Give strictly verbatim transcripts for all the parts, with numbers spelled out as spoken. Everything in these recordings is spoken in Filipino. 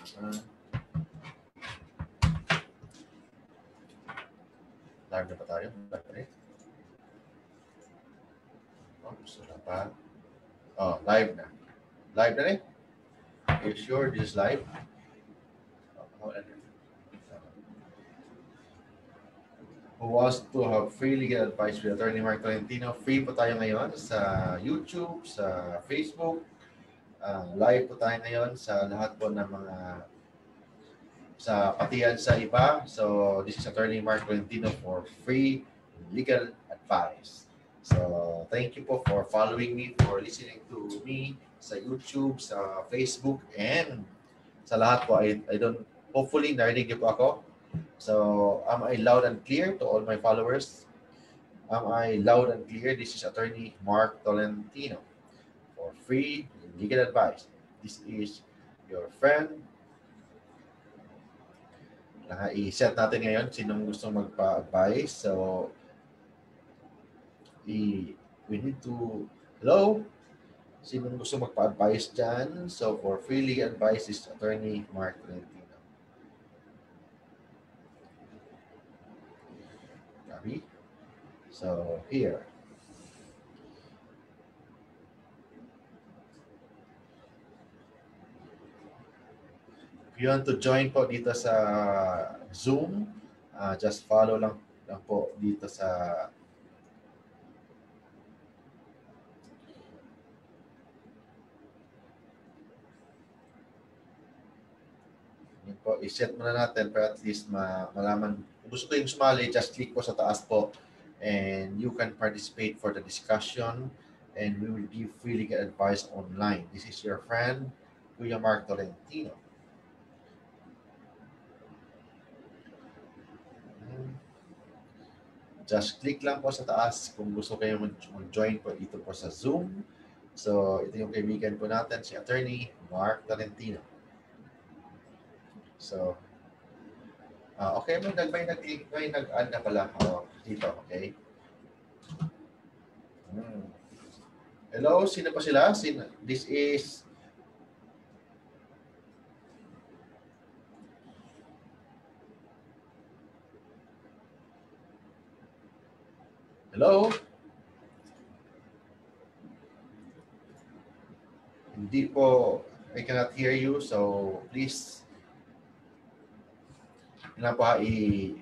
Uh, live na pa tayo? Live na eh? Oops, wala pa. Oh, live na. Live na eh? Are you sure this is live? Oh, who wants to have free legal advice with Attorney Mark Tolentino? Free po tayo ngayon sa YouTube, sa Facebook. Uh, live po tayo ngayon sa lahat po ng mga sa patihan sa iba. So, this is Attorney Mark Tolentino for free legal advice. So, thank you po for following me, for listening to me sa YouTube, sa Facebook, and sa lahat po. I, I don't, hopefully, narinig niyo po ako. So, am I loud and clear to all my followers? Am I loud and clear? This is Attorney Mark Tolentino for free legal advice. This is your friend. Uh, i-set natin ngayon sinong gusto magpa-advise. So, i we need to, hello? Sinong gusto magpa-advise dyan? So, for free legal advice is Attorney Mark Tolentino. So, here. If you want to join po dito sa Zoom, uh, just follow lang, lang po dito sa yun po, i-set muna natin para at least ma malaman. Kung gusto ko yung sumali, just click po sa taas po. And you can participate for the discussion and we will give free legal advice online. This is your friend, Kuya Mark Tolentino. Just click lang po sa taas kung gusto kayo mag-join po dito po sa Zoom. So, ito yung kaibigan po natin, si Attorney Mark Tolentino. So, uh, okay, may nag-may nag-click, may nag-add na pala oh, dito, okay? Hmm. Hello, sino pa sila? Sino? This is hello? Hindi po, I cannot hear you, so please yun po ha, i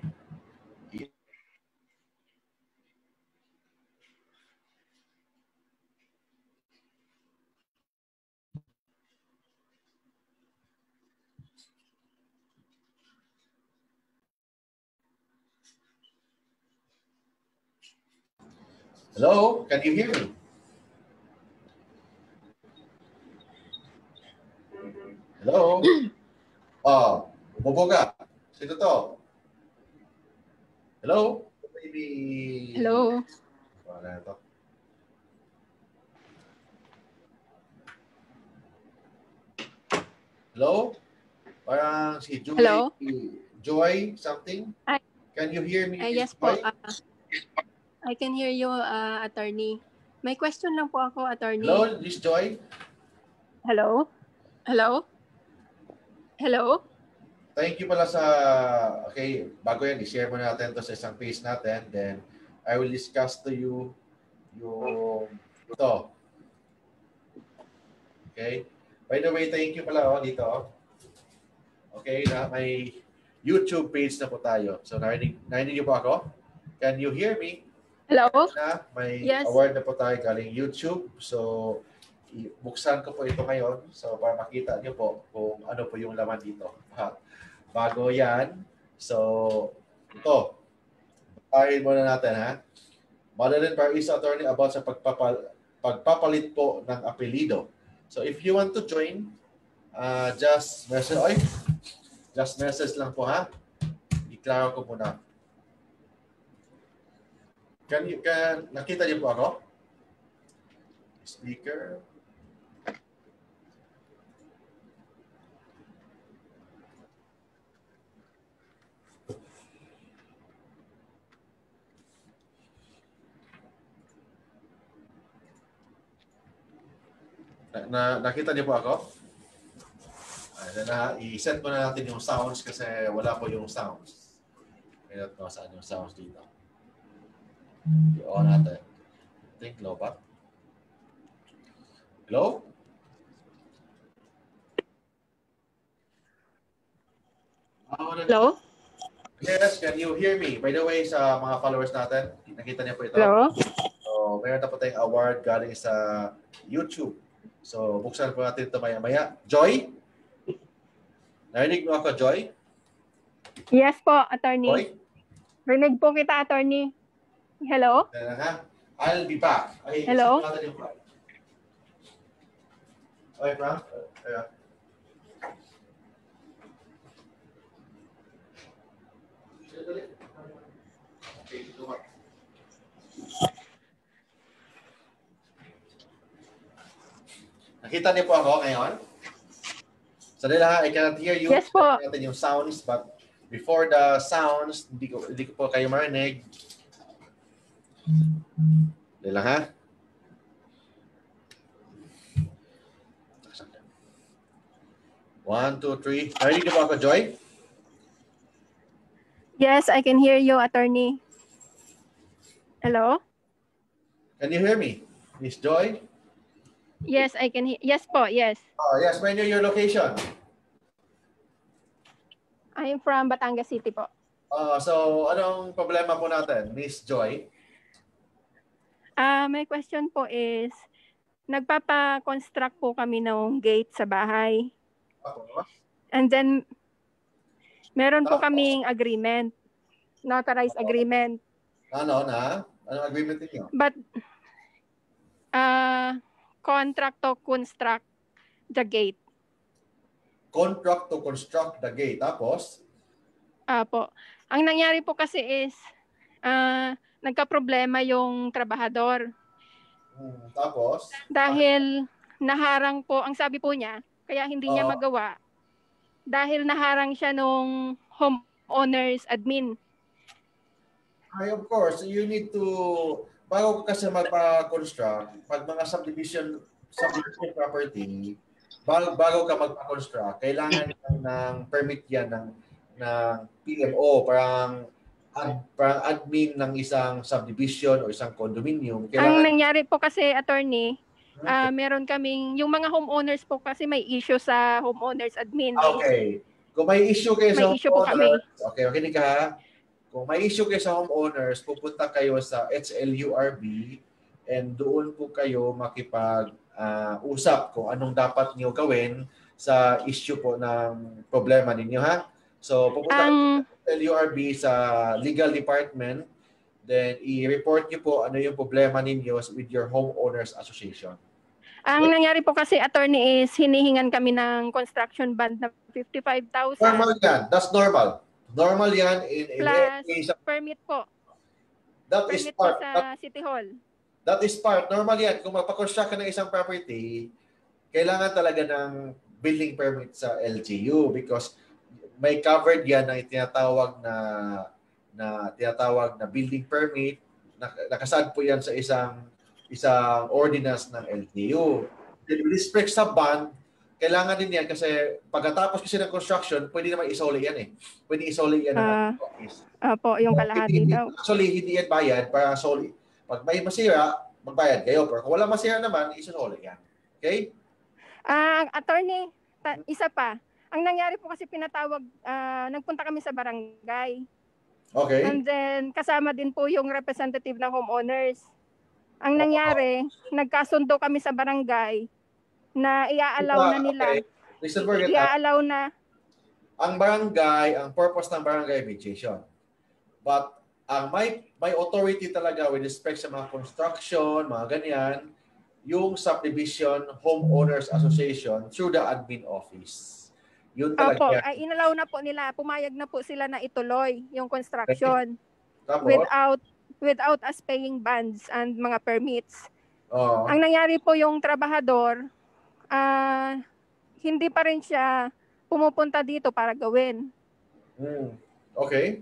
hello? Can you hear me? Hello? Oh, bubuga. Sino to? Hello? Maybe... Hello? Wala to. Hello? Parang si Joy, Hello? Joy something? Hi. Can you hear me? Uh, yes po. Uh, I can hear you, uh, attorney. May question lang po ako, attorney. Hello, this Joy? Hello? Hello? Hello? Thank you pala sa, okay, bago yan, i-share mo natin to sa isang page natin. Then, I will discuss to you yung ito. Okay? By the way, thank you pala oh, dito. Okay, na may YouTube page na po tayo. So, narinig, narinig niyo po ako? Can you hear me? Hello? Na, may yes. award na po tayo galing YouTube. So, buksan ko po ito ngayon. So, para makita niyo po kung ano po yung laman dito. Ha. Bago yan. So, ito. Basahin muna natin, ha? Madeline Paris Attorney about sa pagpapal pagpapalit po ng apelido. So, if you want to join, uh, just message, oy, just message lang po, ha? I-klaro ko muna. Can you, can, nakita niyo po ako? Speaker. Na, nakita niyo po ako? Ayan na, i-set mo na natin yung sounds kasi wala po yung sounds. Kaya no, saan yung sounds dito? I-on natin. I think low ba? Hello? Hello? Yes, can you hear me? By the way, sa mga followers natin, nakita niyo po ito. Hello? So, meron na po tayong award galing sa YouTube. So, buksan po natin ito maya-maya. Joy? Narinig mo ako, Joy? Yes po, attorney. Joy? Rinig po kita, attorney. Hello? Ayan ha. I'll be back. Ay, Hello? set natin yung flag. Okay, Frank? Ayan. Nakita niyo po ako ngayon? Sandali lang ha, I cannot hear you. Yes po. Natin yung sounds, but before the sounds, hindi ko, hindi ko po kayo marinig. Sandali lang ha. One, two, three. Narinig niyo po ako, Joy? Yes, I can hear you, attorney. Hello? Can you hear me? Miss Joy? Yes, I can hear. Yes po, yes. Oh, yes. When your location? I'm from Batangas City po. Uh, so, anong problema po natin, Miss Joy? Ah, my question po is, nagpapa-construct po kami ng gate sa bahay. Ako? And then, meron po Tapos? kaming agreement, notarized agreement. Ano na? Anong agreement niyo? But, uh, contract to construct the gate. Contract to construct the gate. Tapos? Apo. Ang nangyari po kasi is, uh, nagka-problema yung trabahador. Hmm, tapos? Dahil naharang po, ang sabi po niya, kaya hindi niya Oo. magawa, dahil naharang siya nung homeowners admin. Ay, of course, you need to, bago ka kasi magpa-construct, pag mga subdivision, subdivision property, bago, bago ka magpa-construct, kailangan ng, ng permit yan ng, ng P M O, parang, ad, parang admin ng isang subdivision o isang condominium. Ang Kailangan, nangyari po kasi, attorney, ah, meron kaming, yung mga homeowners po kasi may issue sa homeowners admin. okay. Kung may issue kayo sa May issue po kami. homeowners, okay, makinig ka ha. Kung may issue kayo sa homeowners, pupunta kayo sa H L U R B and doon po kayo makipag-usap kung anong dapat niyo gawin sa issue po ng problema ninyo ha. So pupunta Ang- kayo sa H L U R B sa legal department, then i-report niyo po ano yung problema ninyo with your homeowners association. Ang nangyari po kasi, attorney, is hinihingan kami ng construction bond na fifty-five thousand Normal yan. That's normal. Normal yan in, in plus any case. permit po. That is Permit po part. sa That, City Hall. that is part. Normal yan. Kung magpa-construct ka ng isang property, kailangan talaga ng building permit sa L G U because may covered yan na tinatawag na na tinatawag na building permit. Nakasad po yan sa isang isang ordinance ng L G U. With respect sa bond, kailangan din yan kasi pagkatapos kasi ng construction, pwede naman isoli yan eh. Pwede isoli yan ng Ah, office. Opo, yung kalahati Hindi- daw. Actually, hindi yan bayad para soli. Pag may masira, magbayad kayo. Pero kung wala masira naman, isosoli yan. Okay? Ah, attorney, ta- isa pa. Ang nangyari po kasi pinatawag, ah, nagpunta kami sa barangay. Okay? And then, kasama din po yung representative ng homeowners. Ang nangyari, nagkasundo kami sa barangay na i-allow na nila. Okay. Listen, Birgit, ah, I-allow na. ang barangay, ang purpose ng barangay mediation. But ang may may authority talaga with respect sa mga construction, mga ganyan, yung subdivision homeowners association through the admin office. Yun talaga. Opo, yan. ay inalaw na po nila. Pumayag na po sila na ituloy yung construction Tapos, without without us paying bonds and mga permits. oh, Ang nangyari po yung trabahador, ah hindi pa rin siya pumupunta dito para gawin. mm, okay.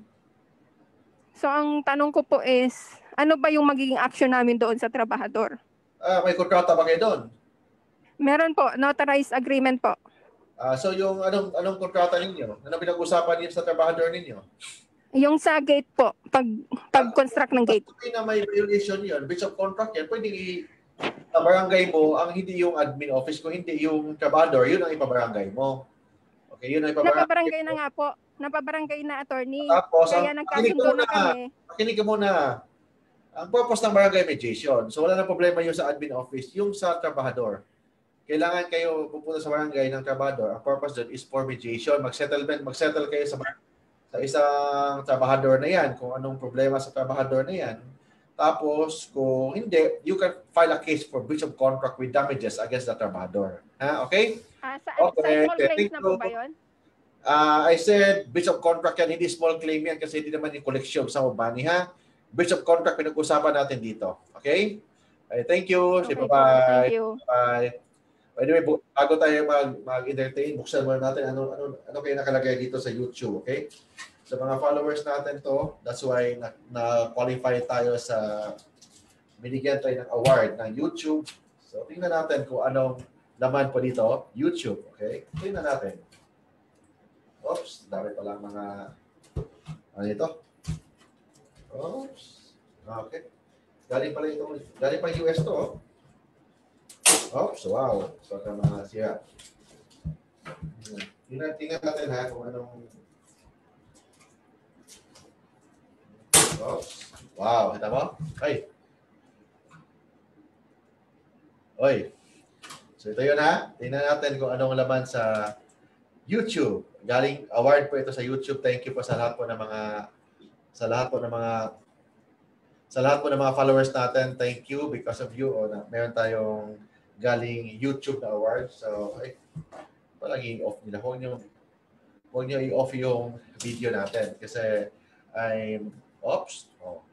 So ang tanong ko po is, ano ba yung magiging action namin doon sa trabahador? Ah, may kontrata ba kayo doon? Meron po, notarized agreement po. Uh, so yung anong anong kontrata ninyo? Anong pinag-usapan niyo sa trabahador ninyo? Yung sa gate po, pag pag-construct ng gate. Kasi na may violation yun, breach of contract yan, pwedeng i- sa barangay mo, ang hindi yung admin office, kung hindi yung trabahador, yun ang ipabarangay mo. Okay, yun ang ipabarangay Napabarangay mo. na nga po. Napabarangay na, attorney. Tapos, Kaya ang, nagkasundo na kami. Makinig ka muna. Ang purpose ng barangay mediation, so wala na problema yung sa admin office, yung sa trabahador. Kailangan kayo pupunta sa barangay ng trabahador. Ang purpose doon is for mediation. Mag-settlement, mag-settle kayo sa, sa isang trabahador na yan, kung anong problema sa trabahador na yan. Tapos, kung hindi, you can file a case for breach of contract with damages against the trabahador. Ha? Okay? Ah, sa, Okay. sa small claims na po ba yun? Uh, I said, breach of contract yan, hindi small claim yan kasi hindi naman yung collection sa money, ha? Breach of contract, pinag-usapan natin dito. Okay? Okay, thank you. Okay, bye-bye. Thank you. Bye. Anyway, bago tayo mag, mag-entertain, buksan muna natin ano, ano, ano kayo nakalagay dito sa YouTube, okay? Sa mga followers natin to, that's why na, na-qualify tayo sa binigyan tayo ng award ng YouTube. So, tingnan natin kung anong laman po dito. YouTube, okay? Tingnan natin. Oops, dami pala mga ano ito? Oops. Okay. Galing pala ito. Galing pa U S to, oh. Oops, wow. So, ito mga siya. Tingnan, tingnan natin ha kung anong oops. Wow, kita mo? Ay. Oy. So, ito yun ha. Tingnan natin kung anong laman sa YouTube. Galing award po ito sa YouTube. Thank you po sa lahat po ng mga sa lahat po ng mga sa lahat po ng mga followers natin. Thank you because of you. O, na, meron tayong galing YouTube na award. So, ay, palagi i-off nila. Huwag nyo, huwag nyo i-off yung video natin kasi I'm oops. Oh.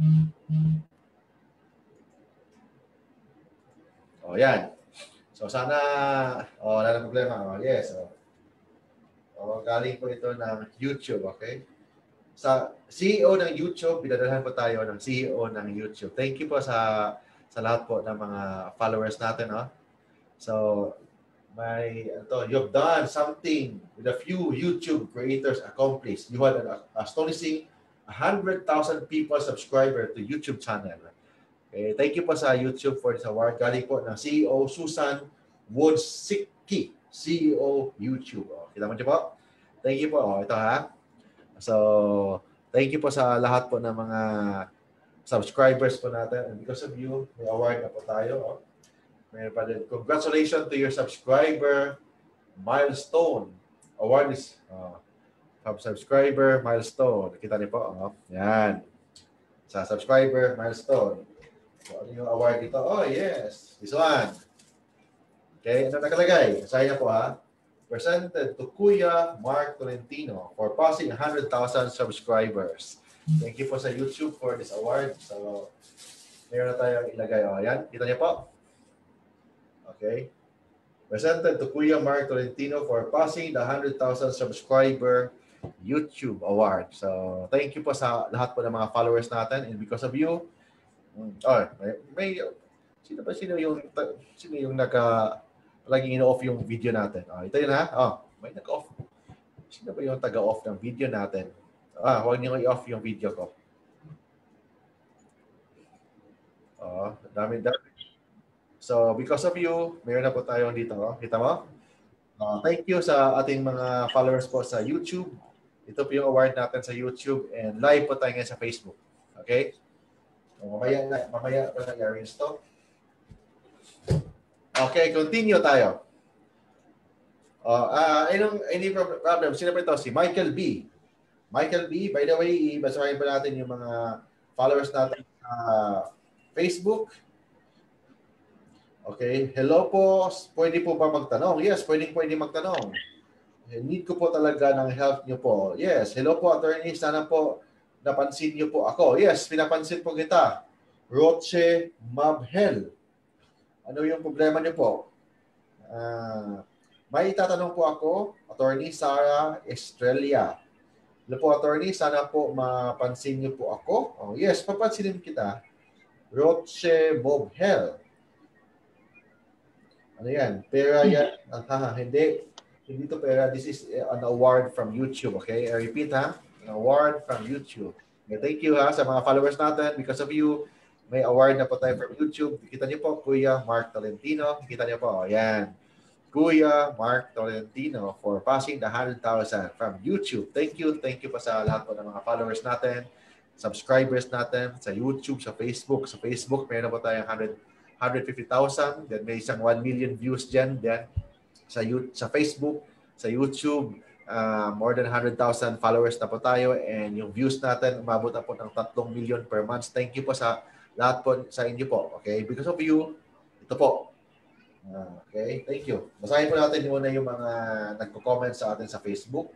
Oh, yan. So, sana oh, wala na problema. Oh, yes. Oh. Oh, galing po ito ng YouTube, okay? Sa C E O ng YouTube, pinadalhan po tayo ng C E O ng YouTube. Thank you po sa sa lahat po ng mga followers natin, no? So, may ito, you've done something with a few YouTube creators accomplished. You had an astonishing one hundred thousand people subscriber to YouTube channel. Okay, thank you po sa YouTube for this award. Galing po ng C E O Susan Wojcicki, C E O YouTube. Oh, kita mo siya po? Thank you po. Oh, ito ha. So, thank you po sa lahat po ng mga subscribers po natin. And because of you, may award na po tayo. Oh. May pa din. Congratulations to your subscriber milestone. Award is uh, subscriber milestone. Kita niyo po. Oh. Yan. Sa subscriber milestone. So, ano yung award dito? Oh, yes. This one. Okay, ano nakalagay? Saya po ha. Presented to Kuya Mark Tolentino for passing one hundred thousand subscribers. Thank you po sa YouTube for this award. So, meron na tayong ilagay. O, yan. Kita niyo po? Okay. Presented to Kuya Mark Tolentino for passing the one hundred thousand subscriber YouTube award. So, thank you po sa lahat po ng mga followers natin. And because of you, oh, may, may sino ba sino yung sino yung naka laging ino-off yung video natin. Oh, ito yun ha. Oh, may nag-off. Sino ba yung taga-off ng video natin? Ah, huwag niyo i-off yung video ko. Oh, dami dami. So, because of you, mayroon na po tayo dito. Oh. Kita mo? Uh, thank you sa ating mga followers po sa YouTube. Ito po yung award natin sa YouTube and live po tayo ngayon sa Facebook. Okay? So, mamaya na, mamaya pa na-arrange to. Okay, continue tayo. Uh, uh, anong, any problem? Sino pa ito? Si Michael B. Michael B, by the way, basahin pa natin yung mga followers natin sa uh, Facebook. Okay, hello po. Pwede po ba magtanong? Yes, pwede pwede magtanong. Need ko po talaga ng help niyo po. Yes, hello po, attorney. Sana po napansin niyo po ako. Yes, pinapansin po kita. Roche Mabhel. Ano yung problema niyo po? Uh, may itatanong po ako, Attorney Sarah Estrella. Hello po, Attorney. Sana po mapansin niyo po ako. Oh, yes, papansinin kita. Roche Mabhel. Ano yan? Pera yan? Ah, hindi. Hindi to pera. This is an award from YouTube, okay? I repeat ha, an award from YouTube. Okay, thank you ha sa mga followers natin. Because of you, may award na po tayo from YouTube. Kita niyo po, Kuya Mark Tolentino. Kita niyo po, ayan. Kuya Mark Tolentino for passing the one hundred thousand from YouTube. Thank you. Thank you pa sa lahat po ng mga followers natin, subscribers natin, sa YouTube, sa Facebook. Sa Facebook, meron po tayong one hundred fifty thousand. Then may isang one million views dyan. Then sa sa Facebook, sa YouTube, uh, more than one hundred thousand followers na po tayo, and yung views natin umabot na po ng tatlong million per month. Thank you po sa lahat po sa inyo po. Okay? Because of you, ito po. Uh, okay? Thank you. Basahin po natin muna yung mga nagko-comment sa atin sa Facebook.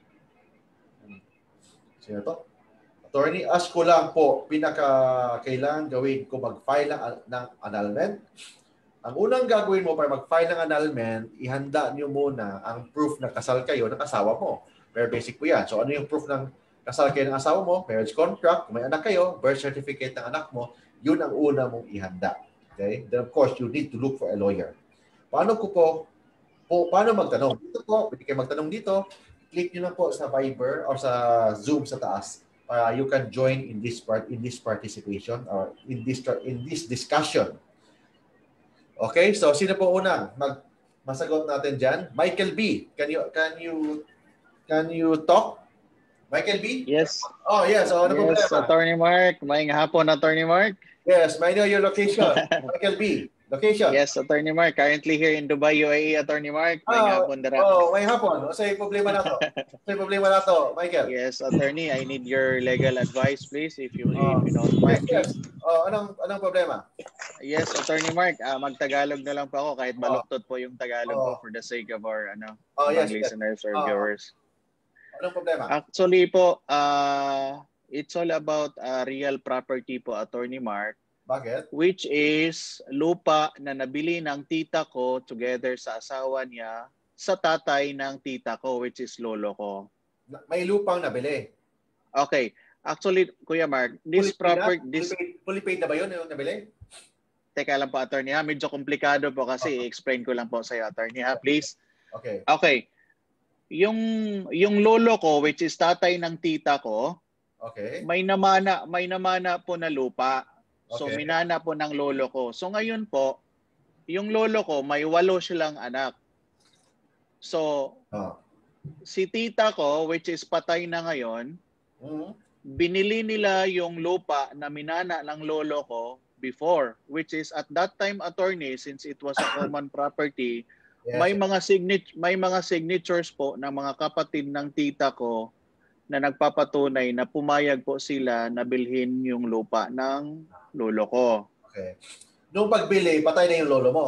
Sino to? Attorney, ask ko lang po, pinaka kailangan gawin ko mag-file ng, ng annulment? Ang unang gagawin mo para mag-file ng annulment, ihanda niyo muna ang proof na kasal kayo ng asawa mo. Very basic po yan. So ano yung proof ng kasal kayo ng asawa mo? Marriage contract, kung may anak kayo, birth certificate ng anak mo, yun ang una mong ihanda. Okay? Then of course, you need to look for a lawyer. Paano ko po, po paano magtanong? Dito po, pwede kayo magtanong dito, click nyo na po sa Viber or sa Zoom sa taas para you can join in this part in this participation or in this in this discussion. Okay, so sino po unang mag masagot natin diyan? Michael B. Can you can you can you talk? Michael B? Yes. Oh, yes. So, ano yes, problema? Attorney Mark. Maayong hapon, Attorney Mark. Yes, may know your location. Michael B. Location. Yes, Attorney Mark. Currently here in Dubai, U A E, Attorney Mark. Maayong Ah, hapon, dara. oh, may hapon. O sa problema na to. Sa problema na to, Michael. Yes, Attorney. I need your legal advice, please, if you, Oh, if you don't mind, yes, yes. please. Oh, anong anong problema? Yes, Attorney Mark. Uh, mag-Tagalog na lang po ako kahit Oh. baluktot po yung Tagalog Oh. ko for the sake of our ano, Oh, ibang yes, yes. listeners or Oh. viewers. Anong problema? Actually po, uh, it's all about uh, real property po, Attorney Mark. Bakit? Which is lupa na nabili ng tita ko together sa asawa niya sa tatay ng tita ko, which is lolo ko. May lupang nabili. Okay. Actually, Kuya Mark, this Fully paid property... na? This... Fully paid, fully paid na ba yun yung nabili? Teka lang po, attorney ha. Medyo komplikado po kasi i-explain ko lang po sa iyo, attorney ha. Please. Okay. Okay. Yung, yung lolo ko, which is tatay ng tita ko, Okay. may namana, may namana po na lupa. So, Okay. minana po ng lolo ko. So, ngayon po, yung lolo ko, may walo silang anak. So, Oh. si tita ko, which is patay na ngayon, Mm-hmm. binili nila yung lupa na minana ng lolo ko before, which is at that time, attorney, since it was a common property, Yes. may mga signature, may mga signatures po ng mga kapatid ng tita ko na nagpapatunay na pumayag po sila na bilhin yung lupa ng lolo ko. Okay. Nung pagbili, patay na yung lolo mo.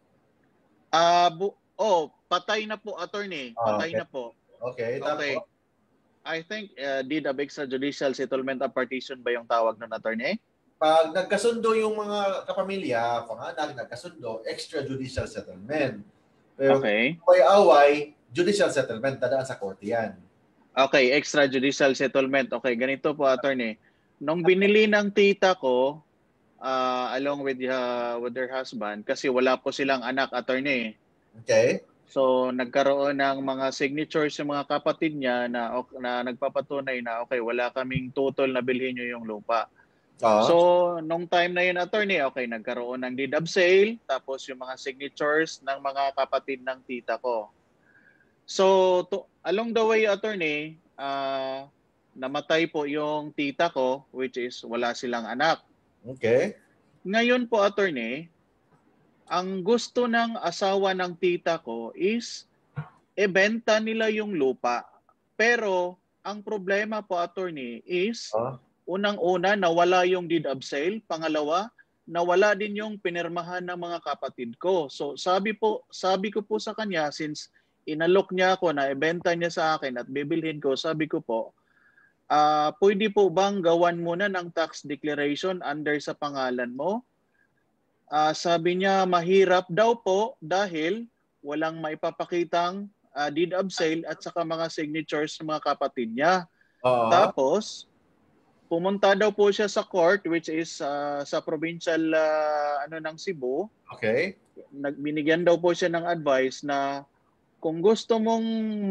Ah, bu- oh, patay na po, attorney. Ah, Patay okay. na po. Okay. Okay. Tapos, I think uh, deed of extrajudicial settlement of partition ba yung tawag ng attorney? pag nagkasundo yung mga kapamilya, panganak, nagkasundo, extrajudicial settlement. Pero Okay. kung may away, judicial settlement, dadaan sa korte yan. Okay, extrajudicial settlement. Okay, ganito po, attorney. Nung binili ng tita ko, uh, along with, uh, with their husband, kasi wala po silang anak, attorney. Okay? So, nagkaroon ng mga signatures yung mga kapatid niya na, na nagpapatunay na, okay, wala kaming total na bilhin nyo yung lupa. Ah. So, nung time na yun, attorney, okay, nagkaroon ng deed of sale, tapos yung mga signatures ng mga kapatid ng tita ko. So, to, along the way, attorney, uh, namatay po yung tita ko, which is wala silang anak. Okay. Ngayon po, attorney, ang gusto ng asawa ng tita ko is ibenta nila yung lupa. Pero, ang problema po, attorney, is Ah. unang-una, nawala yung deed of sale. Pangalawa, nawala din yung pinirmahan ng mga kapatid ko. So, sabi po, sabi ko po sa kanya, since inalok niya ako na ibenta niya sa akin at bibilhin ko, sabi ko po, uh, pwede po bang gawan muna ng tax declaration under sa pangalan mo? Uh, sabi niya, mahirap daw po dahil walang maipapakitang uh, deed of sale at saka mga signatures ng mga kapatid niya. Ah. Tapos, pumunta daw po siya sa court, which is uh, sa provincial uh, ano ng Cebu. Okay. Nagbinigyan daw po siya ng advice na kung gusto mong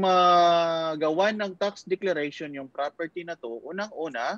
magawa ng tax declaration yung property na to, unang-una,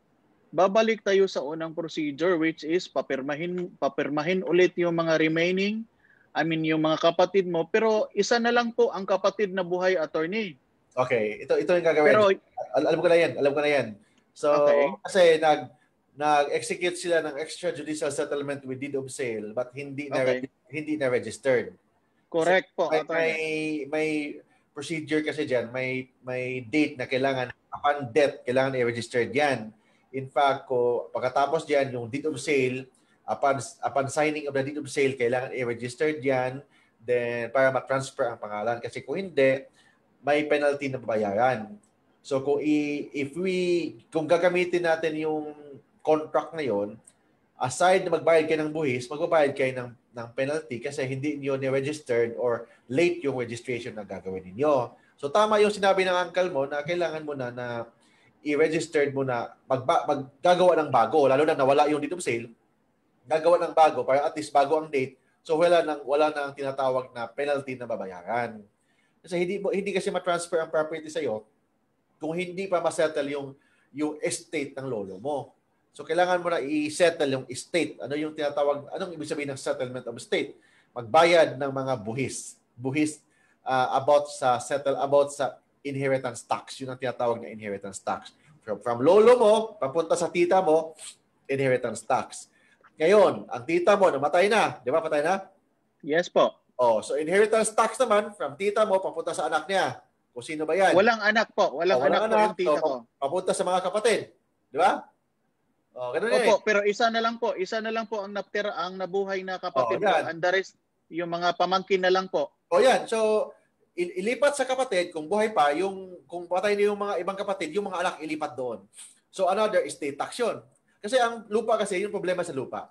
babalik tayo sa unang procedure, which is papirmahin, papirmahin ulit yung mga remaining, I mean yung mga kapatid mo, pero isa na lang po ang kapatid na buhay, attorney. Okay, ito ito yung gagawin. Pero, Al- alam ko na yan, alam ko na yan. So, okay. kasi nag nag-execute sila ng extrajudicial settlement with deed of sale but hindi na Okay. hindi na registered. Correct po, May, may attorney. may procedure kasi diyan, may may date na kailangan upon death kailangan i-registered 'yan. In fact, ko pagkatapos diyan yung deed of sale, upon upon signing of the deed of sale kailangan i-registered 'yan, then para ma-transfer ang pangalan kasi kung hindi may penalty na babayaran. So kung i, if we kung gagamitin natin yung contract na yon, aside na magbayad kayo ng buhis, magbabayad kayo ng ng penalty kasi hindi niyo ni-registered or late yung registration na gagawin niyo. So tama yung sinabi ng uncle mo na kailangan mo na na i-registered mo na magba, maggagawa ng bago, lalo na nawala yung deed of sale, gagawa ng bago para at least bago ang date. So wala nang wala nang tinatawag na penalty na babayaran. Kasi hindi hindi kasi ma-transfer ang property sa iyo kung hindi pa ma-settle yung yung estate ng lolo mo. So kailangan mo na i-settle yung estate. Ano yung tinatawag, anong ibig sabihin ng settlement of estate? Magbayad ng mga buhis. Buhis uh, about sa settle about sa inheritance tax. Yun ang tinatawag na inheritance tax. From, from lolo mo, papunta sa tita mo, inheritance tax. Ngayon, ang tita mo namatay na, di ba? Patay na? Yes po. Oh, so inheritance tax naman from tita mo papunta sa anak niya. Kung sino ba yan? Walang anak po. Walang, oh, walang anak, anak po yung tita so, ko. Papunta sa mga kapatid. Di ba? Oh, ganun Opo, eh. pero isa na lang po. Isa na lang po ang naptira, ang nabuhay na kapatid Oh, ko. yan. And the rest, yung mga pamangkin na lang po. O yan, so il- ilipat sa kapatid, kung buhay pa, yung kung patay na yung mga ibang kapatid, yung mga anak ilipat doon. So another estate tax yun. Kasi ang lupa kasi, yung problema sa lupa,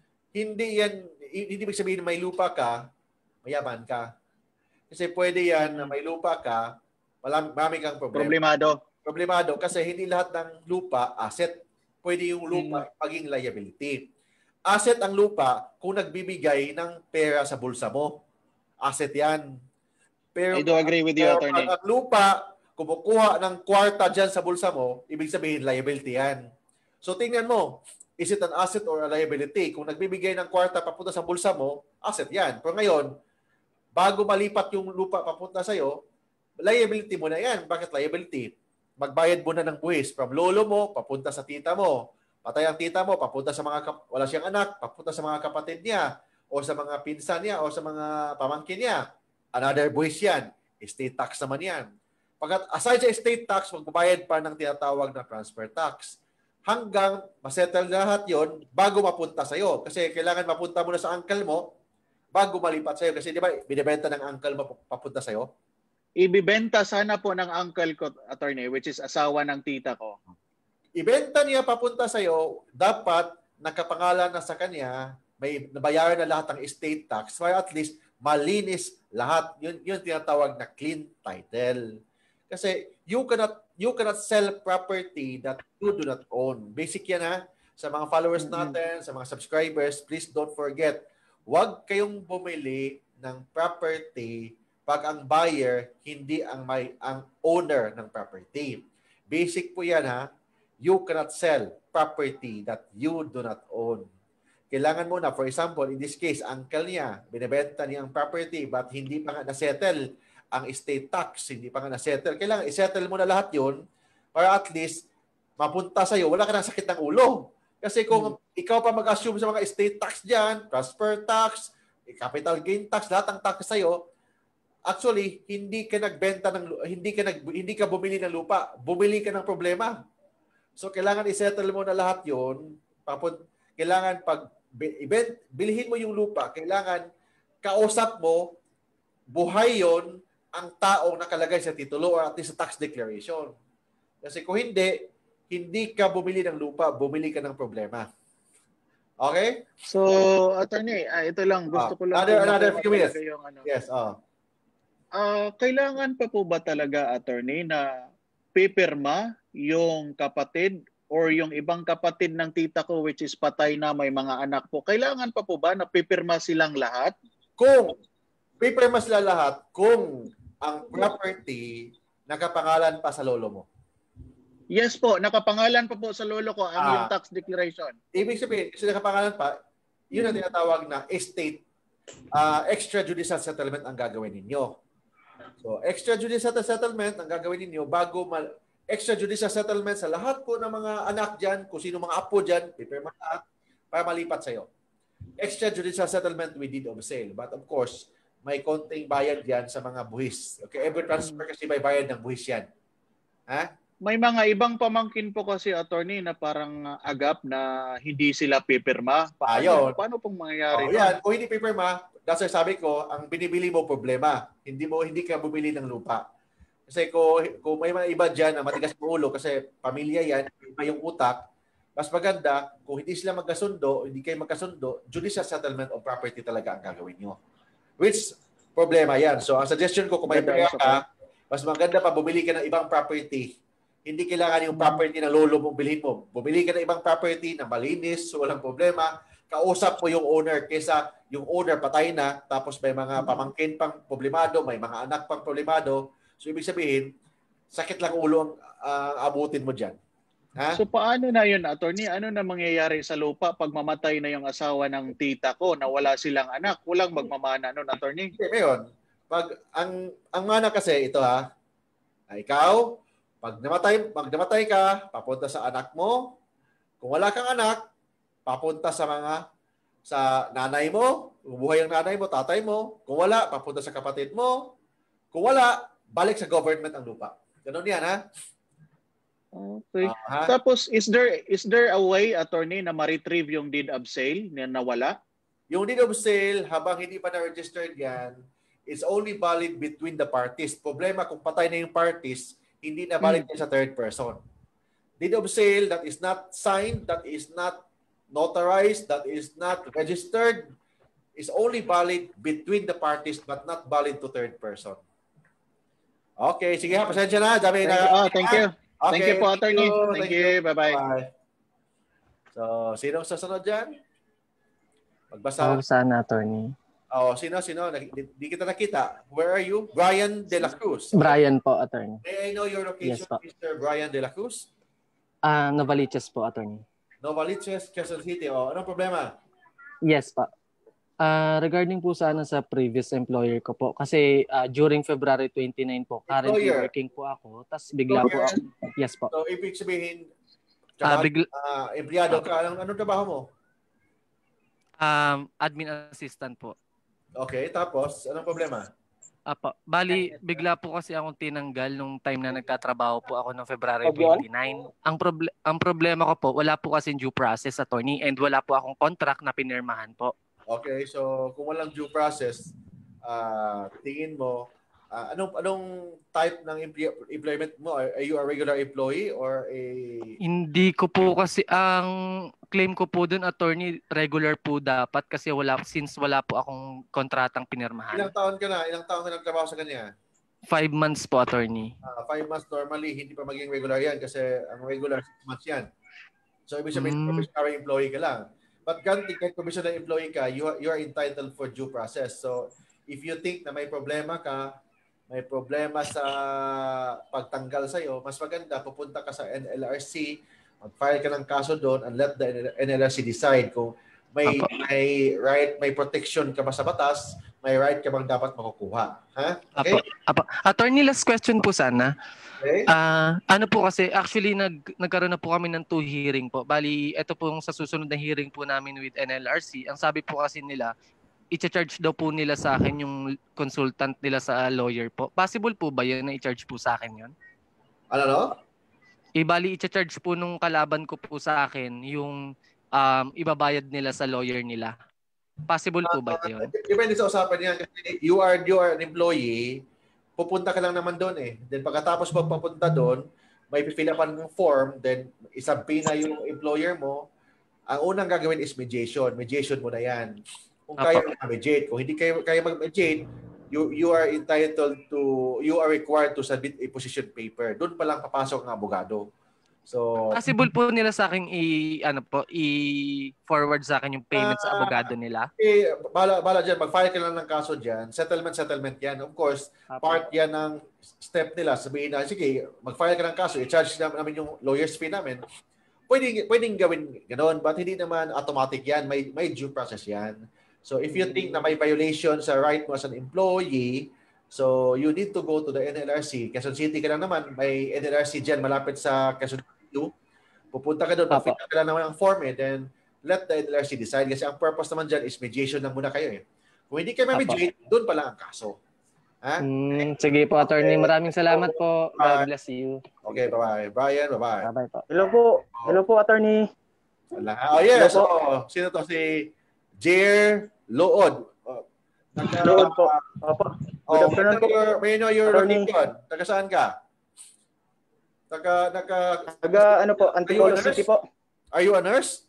hindi yan, hindi ibig sabihin na may lupa ka, mayaman ka. Kasi pwede yan na may lupa ka, marami kang problema. Problemado. Problemado kasi hindi lahat ng lupa asset. Pwede yung lupa maging liability. Asset ang lupa kung nagbibigay ng pera sa bulsa mo. Asset yan. Pero, I do agree with you, pero attorney. ang lupa, kumukuha ng kwarta dyan sa bulsa mo, ibig sabihin liability yan. So tingnan mo, is it an asset or a liability? Kung nagbibigay ng kwarta papunta sa bulsa mo, asset yan. Pero ngayon, bago malipat yung lupa papunta sa'yo, liability mo na yan. Bakit liability? Magbayad mo na ng buwis from lolo mo, papunta sa tita mo. Patay ang tita mo, papunta sa mga, kap- wala siyang anak, papunta sa mga kapatid niya, o sa mga pinsan niya, o sa mga pamangkin niya. Another buwis yan. Estate tax naman yan. Pagkat aside sa estate tax, magbabayad pa ng tinatawag na transfer tax. Hanggang masettle lahat yon bago mapunta sa'yo. Kasi kailangan mapunta muna sa uncle mo bago malipat sa'yo. Kasi di ba, binibenta ng uncle mo papunta sa'yo? Ibibenta sana po ng uncle ko, attorney, which is asawa ng tita ko. Ibenta niya papunta sa'yo, dapat nakapangalan na sa kanya, may nabayaran na lahat ng estate tax, para at least malinis lahat. Yun, yun tinatawag na clean title. Kasi you cannot, you cannot sell property that you do not own. Basic yan ha. Sa mga followers natin, sa mga subscribers, please don't forget, huwag kayong bumili ng property pag ang buyer hindi ang may ang owner ng property. Basic po yan ha. You cannot sell property that you do not own. Kailangan mo na, for example, in this case, uncle niya, binibenta niya ang property but hindi pa nga na-settle ang estate tax, hindi pa nga na-settle. Kailangan i-settle mo na lahat yun para at least mapunta sa'yo. Wala ka ng sakit ng ulo. Kasi kung hmm. ikaw pa mag-assume sa mga estate tax dyan, transfer tax, capital gain tax, lahat ng tax sa'yo, actually, hindi ka nagbenta ng hindi ka nag hindi ka bumili ng lupa, bumili ka ng problema. So kailangan i-settle mo na lahat 'yon. Papun kailangan pag event bilhin mo yung lupa, kailangan kausap mo buhay 'yon ang taong nakalagay sa titulo or at least sa tax declaration. Kasi kung hindi, hindi ka bumili ng lupa, bumili ka ng problema. Okay? So, attorney, ah, ito lang gusto ah, ko lang another, another few minutes. Yung, ano, yes, oh. Uh, kailangan pa po ba talaga, attorney, na pipirma yung kapatid or yung ibang kapatid ng tita ko which is patay na may mga anak po? Kailangan pa po ba na pipirma silang lahat? Kung pipirma sila lahat, kung ang property nakapangalan pa sa lolo mo. Yes po, nakapangalan pa po sa lolo ko ang Ah. yung tax declaration. Ibig sabihin, kasi nakapangalan pa, yun ang tinatawag na estate uh, extrajudicial settlement ang gagawin ninyo. So, extrajudicial settlement ang gagawin ninyo bago mal extrajudicial settlement sa lahat po ng mga anak dyan, kung sino mga apo dyan, prepare lahat para malipat sa'yo. Extrajudicial settlement with deed of sale. But of course, may konting bayad yan sa mga buhis. Okay, every transfer kasi may bayad ng buhis yan. Ha? May mga ibang pamangkin po kasi, attorney, na parang agap na hindi sila pipirma. Paano, paano pong mangyayari? Oh, yan. Kung hindi pipirma, that's why sabi ko, ang binibili mo problema. Hindi mo hindi ka bumili ng lupa. Kasi kung, kung may mga iba dyan na matigas ng ulo kasi pamilya yan, iba yung utak, mas maganda, kung hindi sila magkasundo, hindi kayo magkasundo, judicial settlement of property talaga ang gagawin nyo. Which problema yan. So, ang suggestion ko, kung may pera ka, mas maganda pa bumili ka ng ibang property. Hindi kailangan yung property na lolo mong bilhin mo. Bumili ka ng ibang property na malinis, so walang problema. Kausap mo yung owner kesa yung owner patay na, tapos may mga pamangkin pang problemado, may mga anak pang problemado. So, ibig sabihin, sakit lang ulo ang uh, abutin mo dyan. Ha? So, paano na yun, attorney? Ano na mangyayari sa lupa pag mamatay na yung asawa ng tita ko na wala silang anak? Walang magmamana nun, attorney? Hindi, mayon. Pag, ang, ang mana kasi, ito ha, ay ikaw, pag namatay, pag namatay ka, papunta sa anak mo. Kung wala kang anak, papunta sa mga, sa nanay mo. Kung buhay ang nanay mo, tatay mo. Kung wala, papunta sa kapatid mo. Kung wala, balik sa government ang lupa. Ganun yan, ha? Okay. Uh-huh. Tapos, is there is there a way, attorney, na ma-retrieve yung deed of sale na nawala? Yung deed of sale, habang hindi pa na-registered yan, it's only valid between the parties. Problema, kung patay na yung parties, hindi na valid hmm. sa third person. Deed of sale that is not signed, that is not notarized, that is not registered, is only valid between the parties but not valid to third person. Okay, sige ha, pasensya na. Dami thank na. You. Oh, thank you. Okay, thank you po, attorney. Thank, thank, thank you. you. Bye-bye. Bye. So, sinong sasunod dyan? Magbasa. Oh, sana, attorney. Oh, sino, sino? Di, di kita nakita. Where are you? Brian De La Cruz. Brian po, attorney. May I know your location, yes, Mister Brian De La Cruz? Ah, uh, Novaliches po, attorney. Novaliches, Quezon City. Oh, anong problema? Yes, pa. Uh, regarding po sana sa previous employer ko po, kasi uh, during February twenty-ninth po, currently employer. Working po ako, tas bigla employer. po ako. Yes po. So, ibig sabihin, uh, bigla, uh, empleyado ka, anong, anong trabaho mo? Um, admin assistant po. Okay, tapos, anong problema? Apo, bali, bigla po kasi akong tinanggal nung time na nagtatrabaho po ako noong February twenty-ninth. Ang, proble- ang problema ko po, wala po kasi due process, attorney, and wala po akong contract na pinirmahan po. Okay, so kung walang due process, uh, tingin mo, uh, anong anong type ng employment mo? Are you a regular employee or a... Hindi ko po kasi, ang claim ko po dun, attorney, regular po dapat kasi wala, since wala po akong kontratang pinirmahan. Ilang taon ka na? Ilang taon ka nagtrabaho sa kanya? Five months po, attorney. Uh, five months normally, hindi pa maging regular yan kasi ang regular six months yan. So, ibig sabihin, mm. probationary employee ka lang. But ganti kahit probationary employee ka, you are, you are entitled for due process. So, if you think na may problema ka, may problema sa pagtanggal sa'yo, mas maganda, pupunta ka sa N L R C, mag-file ka ng kaso doon, and let the N L R C decide kung may, may right, may protection ka ba sa batas, may right ka bang dapat makukuha. Ha? Okay? Apo. Apo. Attorney, last question po sana. Okay. Uh, ano po kasi, actually nag, nagkaroon na po kami ng two hearing po. Bali, ito po yung sa susunod na hearing po namin with N L R C. Ang sabi po kasi nila, i-charge daw po nila sa akin yung consultant nila sa lawyer po. Possible po ba yun na i-charge po sa akin yun? Ano no? E, bali, i-charge po nung kalaban ko po sa akin yung um, ibabayad nila sa lawyer nila. Possible po ba yun? Uh, depende sa usapan niyan. Kasi you are, you are an employee, pupunta ka lang naman doon eh. Then pagkatapos mo papunta doon, may fill upan ng form, then isabpi na yung employer mo, ang unang gagawin is mediation. Mediation mo na yan. Kung kaya mag-mediate. Kung hindi kayo kaya mag-mediate, you, you are entitled to, you are required to submit a position paper. Doon pa lang papasok ng abogado. So, Possible po nila sa akin i ano po, i-forward sa akin yung payment sa Ah, abogado nila. eh, bala, bala dyan, mag-file ka lang ng kaso dyan. Settlement, settlement yan. Of course, part yan ng step nila. Sabihin na, sige, mag-file ka ng kaso, i-charge namin yung lawyer's fee namin. Pwedeng, pwedeng gawin ganoon, but hindi naman automatic yan. May, may due process yan. So, if you think na may violation sa right mo as an employee, so you need to go to the N L R C. Quezon City ka lang naman, may N L R C dyan malapit sa Quezon City. Pupunta ka doon, mag-fill ka lang naman ang form eh, then let the N L R C decide. Kasi ang purpose naman dyan is mediation lang muna kayo eh. Kung hindi kayo ma-mediate, doon pa lang ang kaso. Ha? Mm, sige po, attorney. Maraming salamat po. God bless you. Okay, bye-bye. Brian, bye-bye. Bye-bye po. Hello po. Hello po, attorney. Wala. Oh, yes. Oh, sino to? Si Jer Lood. Oh, nagka- Lood po. Opo. Good Oh, afternoon po. may know your Attorney. location. Taga saan ka? Taga, naka, Taga ano po, Antipolo Are you a nurse? City po. Are you a nurse?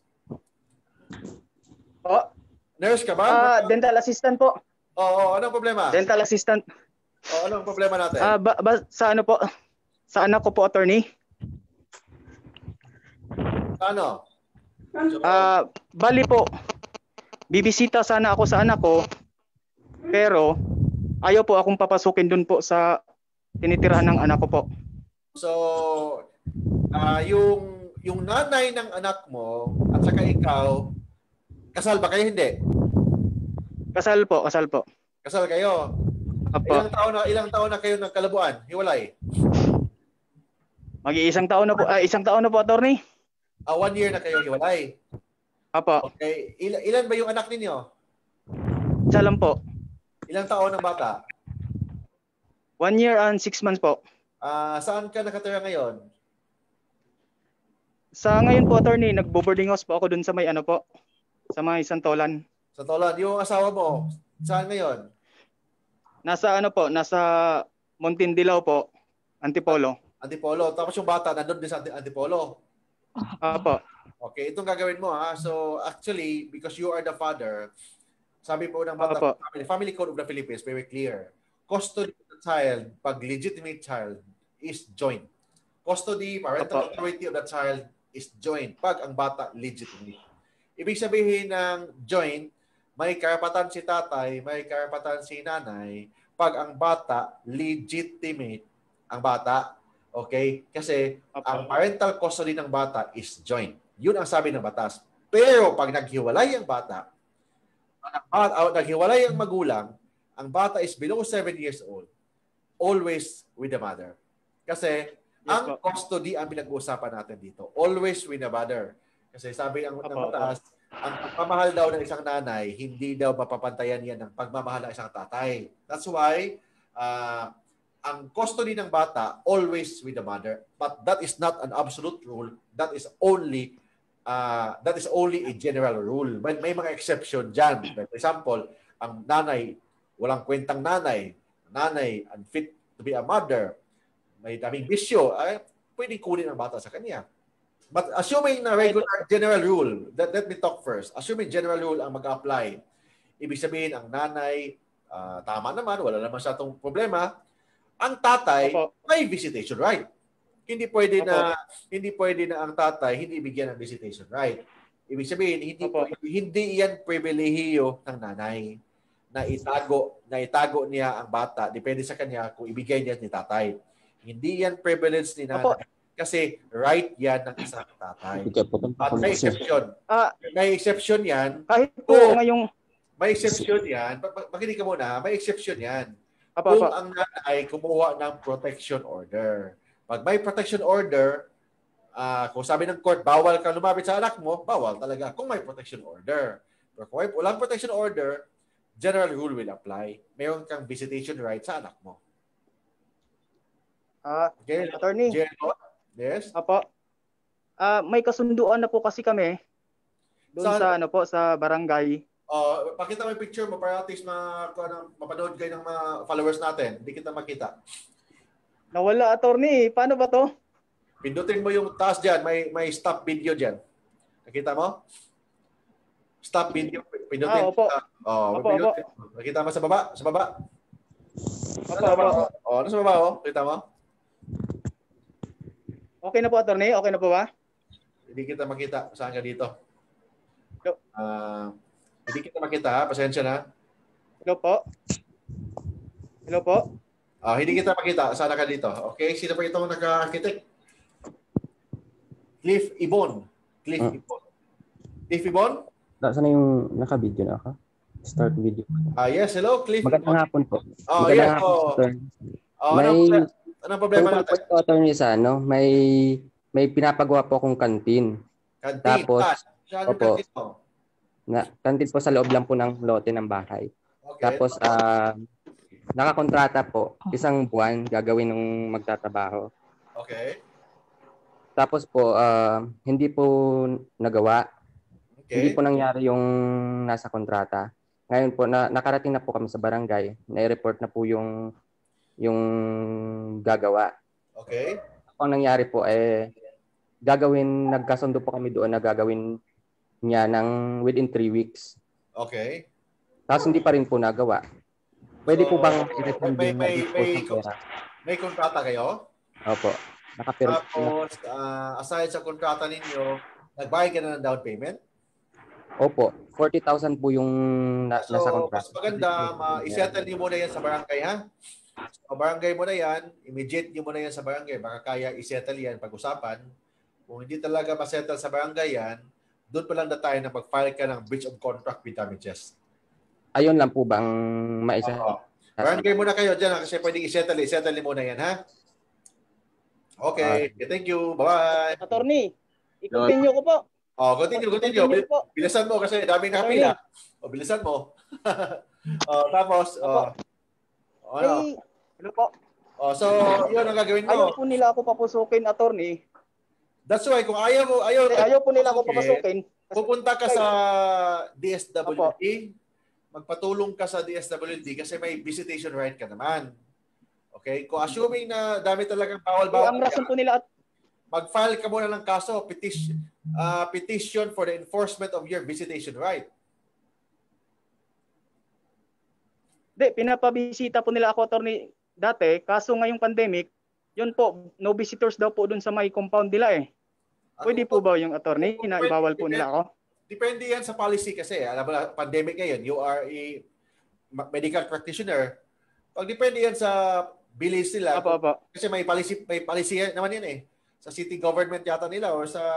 Po. Nurse ka ba? Ah, dental assistant po. Oo, anong problema? Dental assistant. Oh, anong problema natin? Ah, ba, ba, sa ano po? Sa anak ko po, attorney. ano? So, Ah, bali po. Bibisita sana ako sa anak ko. Pero ayaw po akong papasukin dun po sa tinitirahan ng anak ko po. So, ah yung yung nanay ng anak mo at saka ikaw, kasal ba kayo? Hindi. Kasal po, kasal po. Kasal kayo. Apo. Ilang taon na ilang taon na kayo nagkalabuan? Hiwalay. Mag-iisang taon na po, ah, isang taon na po, attorney. Ah, one year na kayo hiwalay. Apo. Okay. Ilan, ilan ba yung anak ninyo? Isa lang po. Ilang taon ng bata? One year and six months po. Ah, saan ka nakatira ngayon? Sa ngayon po, attorney, nagbo-boarding house po ako dun sa may ano po, sa may Santolan. Sa Tolan. Yung asawa mo, saan ngayon? Nasa ano po, nasa Montindilao po, Antipolo. Antipolo. Tapos yung bata nandun din sa Anti- Antipolo. Apo. Okay, itong gagawin mo ha. So actually, because you are the father, sabi po ng bata, Opo. family, family code of the Philippines, very clear. Custody of the child, pag legitimate child, is joint. Custody, parental Opo. authority of the child is joint pag ang bata legitimate. Ibig sabihin ng joint, may karapatan si tatay, may karapatan si nanay, pag ang bata legitimate ang bata. Okay? Kasi Opo. ang parental custody ng bata is joint. Yun ang sabi ng batas. Pero pag naghiwalay ang bata, at uh, naghiwalay ang magulang, ang bata is below seven years old, always with the mother. Kasi Yes, ang po. custody ang pinag-uusapan natin dito. Always with the mother. Kasi sabi ang, ng Opo, batas, ang pagmamahal daw ng isang nanay, hindi daw mapapantayan yan ng pagmamahal ng isang tatay. That's why, uh, ang custody ng bata, always with the mother. But that is not an absolute rule. That is only uh, that is only a general rule. May, may mga exception dyan. For example, ang nanay, walang kwentang nanay, nanay unfit to be a mother, may daming bisyo, ay pwedeng kunin ang bata sa kanya. But assuming na regular general rule, that, let me talk first. Assuming general rule ang mag-apply, ibig sabihin ang nanay, uh, tama naman, wala naman siya itong problema. Ang tatay, Opo. may visitation right. Hindi pwede Opo. na hindi pwede na ang tatay hindi bigyan ng visitation right. Ibig sabihin, hindi Opo. hindi yan pribilehiyo ng nanay na itago na itago niya ang bata. Depende sa kanya kung ibigay niya ni tatay. Hindi yan privilege ni nanay. Opo. Kasi right yan ng isang tatay. At may Kasi exception. Ah, May exception yan. kahit po Oo. ngayong May exception yan. Pa- pa- Makinig ka muna. May exception yan. Apo, Kung apo. ang nanay kumuha ng protection order. Pag may protection order, ah, kung sabi ng court, bawal ka lumapit sa anak mo, bawal talaga kung may protection order. Pero kung may walang protection order, general rule will apply. Mayroon kang visitation right sa anak mo. Ah, Okay? attorney. General, yes? Apo. Ah, may kasunduan na po kasi kami doon Saan? sa ano po sa barangay. Uh, pakita mo yung picture mo para at least ma, kung ano, mapanood kayo ng mga followers natin. Hindi kita makita. Nawala, attorney. Paano ba to? Pindutin mo yung taas dyan. May, may stop video dyan. Nakita mo? Stop video. Pindutin. Ah, opo. Oh, Opo, pindutin. Nakita mo sa baba? Sa baba? Opo, Sa baba? opo. Oh, ano sa baba? Oh? Kita mo? Okay na po, attorney? Okay na po ba? Hindi kita makita. Saan ka dito? Hello? Uh, hindi kita makita ha. Pasensya na. Hello po? Hello po? Uh, hindi kita makita. Saan ka dito? Okay. Sino pa itong naka-architect? Cliff Ibon. Cliff Ah. Ibon. Cliff Ibon? Saan yung naka-video na ako? Start video. Ah, yes. Hello, Cliff. Magandang hapon po. Oh, Magandang yes. hapon, Oh. sir. Oh, May, anong, anong problema tungkol natin? po ito, attorney, sa ano, may, may pinapagawa po akong kantin. Kantin. Tapos, Ah, saan yung opo. kantin mo? Na, kantin po sa loob lang po ng lote ng bahay. Okay. Tapos, ah, nakakontrata po, isang buwan gagawin ng magtatrabaho. Okay. Tapos po, ah, hindi po nagawa. Okay. Hindi po nangyari yung nasa kontrata. Ngayon po, na, nakarating na po kami sa barangay. Na-report na po yung, yung gagawa. Okay. Ang nangyari po, eh, gagawin, nagkasundo po kami doon na gagawin niya ng within three weeks. Okay. Tapos hindi pa rin po nagawa. Pwede So, po bang i-refund may- yung may- na-dispose may- ng pera? May kontrata kayo? Opo. Nakapir- Tapos, ah, aside sa kontrata ninyo, nagbayad ka na ng down payment? Opo. forty thousand po yung na, So, nasa mas kontrata. maganda, ma- isettle niyo muna yan sa barangay, ha? Sa barangay mo na yan, immediate niyo muna yan sa barangay. Baka kaya isettle yan, pag-usapan. Kung hindi talaga masettle sa barangay yan, doon pa lang na tayo na mag-file ka ng breach of contract with damages. Ayun lang po bang maisa? Oo. Barangay muna kayo dyan, ha? Kasi pwedeng isettle, isettle niyo muna yan, ha? Okay, thank you. Bye-bye. Attorney, i-continue ko po. Oh, continue, continue. I-continue ko po. Bilisan mo kasi daming nakapila. O, bilisan mo. oh, tapos, oh, oh, ano? Ay, ano po? Oh, so, yun ang gagawin Ayaw mo. po nila ako papusukin, attorney. That's why, kung ayaw mo, ayaw, Eh, ayaw po nila ako papasukin, papasukin. pupunta ka sa D S W Opo. D, magpatulong ka sa D S W D kasi may visitation right ka naman. Okay? Kung assuming na dami talagang Eh, bawal-bawal, ang rason po nila at mag-file ka muna ng kaso, petition, uh, petition for the enforcement of your visitation right. Hindi, pinapabisita po nila ako, attorney, dati. Kaso ngayong pandemic, yun po, no visitors daw po dun sa may compound nila eh. Pwede po ba yung attorney na ibawal po nila ako? Depende yan sa policy kasi. Alam mo na, pandemic ngayon, you are a medical practitioner. Pag depende yan sa bills nila. Apo, apo. Kasi may policy, may policy yan, naman yan eh. Sa city government yata nila or sa